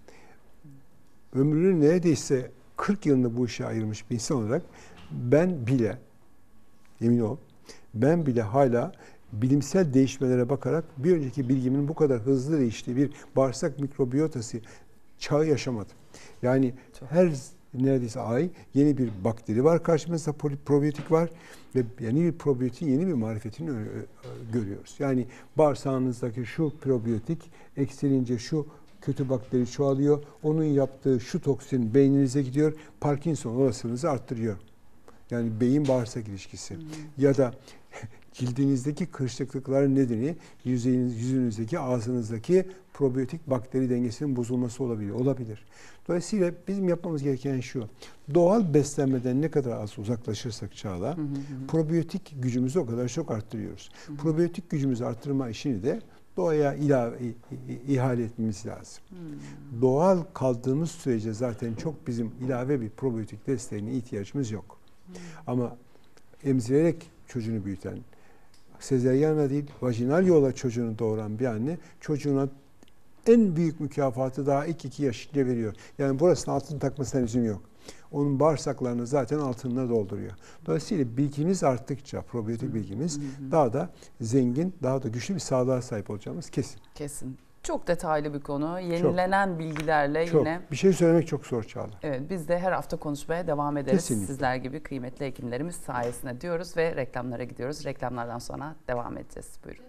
Ömrünün neredeyse 40 yılını bu işe ayırmış bir insan olarak ben bile, emin ol, ben bile hala bilimsel değişmelere bakarak bir önceki bilgimin bu kadar hızlı değiştiği bir bağırsak mikrobiyotası çağı yaşamadım. Yani neredeyse ay yeni bir bakteri var karşımızda, probiyotik var ve yeni bir probiyotin yeni bir marifetini görüyoruz. Yani bağırsağınızdaki şu probiyotik eksilince şu kötü bakteri çoğalıyor. Onun yaptığı şu toksin beyninize gidiyor. Parkinson olasılığınızı arttırıyor. Yani beyin bağırsak ilişkisi. Ya da cildinizdeki kırışıklıkların nedeni yüzünüzdeki, ağzınızdaki probiyotik bakteri dengesinin bozulması olabilir. Dolayısıyla bizim yapmamız gereken şu. Doğal beslenmeden ne kadar az uzaklaşırsak Çağla, probiyotik gücümüzü o kadar çok arttırıyoruz. Probiyotik gücümüzü arttırma işini de doğaya ihale etmemiz lazım. Doğal kaldığımız sürece zaten çok bizim ilave bir probiyotik desteğine ihtiyacımız yok. Ama emzirerek çocuğunu büyüten, sezaryenle değil, vajinal yolla çocuğunu doğuran bir anne çocuğuna en büyük mükafatı daha ilk 2 yaşında veriyor. Yani burasına altın takmasına lüzum yok. Onun bağırsaklarını zaten altınla dolduruyor. Dolayısıyla bilgimiz arttıkça, probiyotik bilgimiz daha da zengin, daha da güçlü bir sağlığa sahip olacağımız kesin.
Kesin. Çok detaylı bir konu. Yenilenen bilgilerle
Çok.
yine...
Bir şey söylemek çok zor Çağla.
Evet, biz de her hafta konuşmaya devam ederiz.
Kesinlikle.
Sizler gibi kıymetli hekimlerimiz sayesinde diyoruz ve reklamlara gidiyoruz. Reklamlardan sonra devam edeceğiz. Buyurun.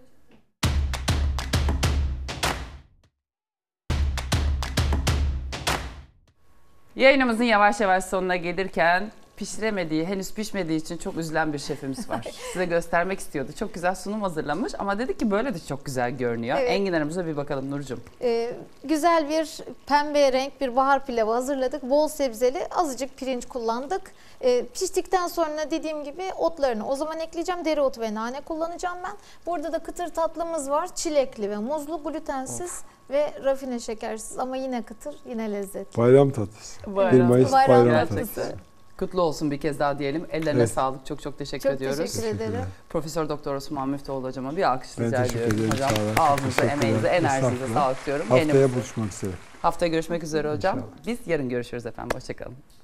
Yayınımızın yavaş yavaş sonuna gelirken henüz pişmediği için çok üzülen bir şefimiz var. Size göstermek istiyordu. Çok güzel sunum hazırlamış ama dedi ki böyle de çok güzel görünüyor.
Evet.
Enginarımıza bir bakalım Nurcuğum.
Güzel bir pembe renk bir bahar pilavı hazırladık. Bol sebzeli, azıcık pirinç kullandık. Piştikten sonra dediğim gibi otlarını o zaman ekleyeceğim. Dereotu ve nane kullanacağım ben. Burada da kıtır tatlımız var. Çilekli ve muzlu, glutensiz ve rafine şekersiz ama yine kıtır, yine lezzetli.
Bayram tatlısı. 1 Mayıs bayram tatlısı.
Kutlu olsun bir kez daha diyelim. Ellerine sağlık. Çok çok teşekkür ediyoruz.
Çok teşekkür ederim.
Profesör Doktor Osman Müftüoğlu hocama bir alkış
Ben
rica
teşekkür
ediyorum.
ederim.
Hocam
Sağ olun.
ağzınıza,
Teşekkürler.
emeğinize, enerjinize
Estağfurullah.
sağlık diyorum.
Haftaya buluşmak üzere.
Haftaya görüşmek üzere hocam.
İnşallah.
Biz yarın görüşürüz efendim. Hoşçakalın.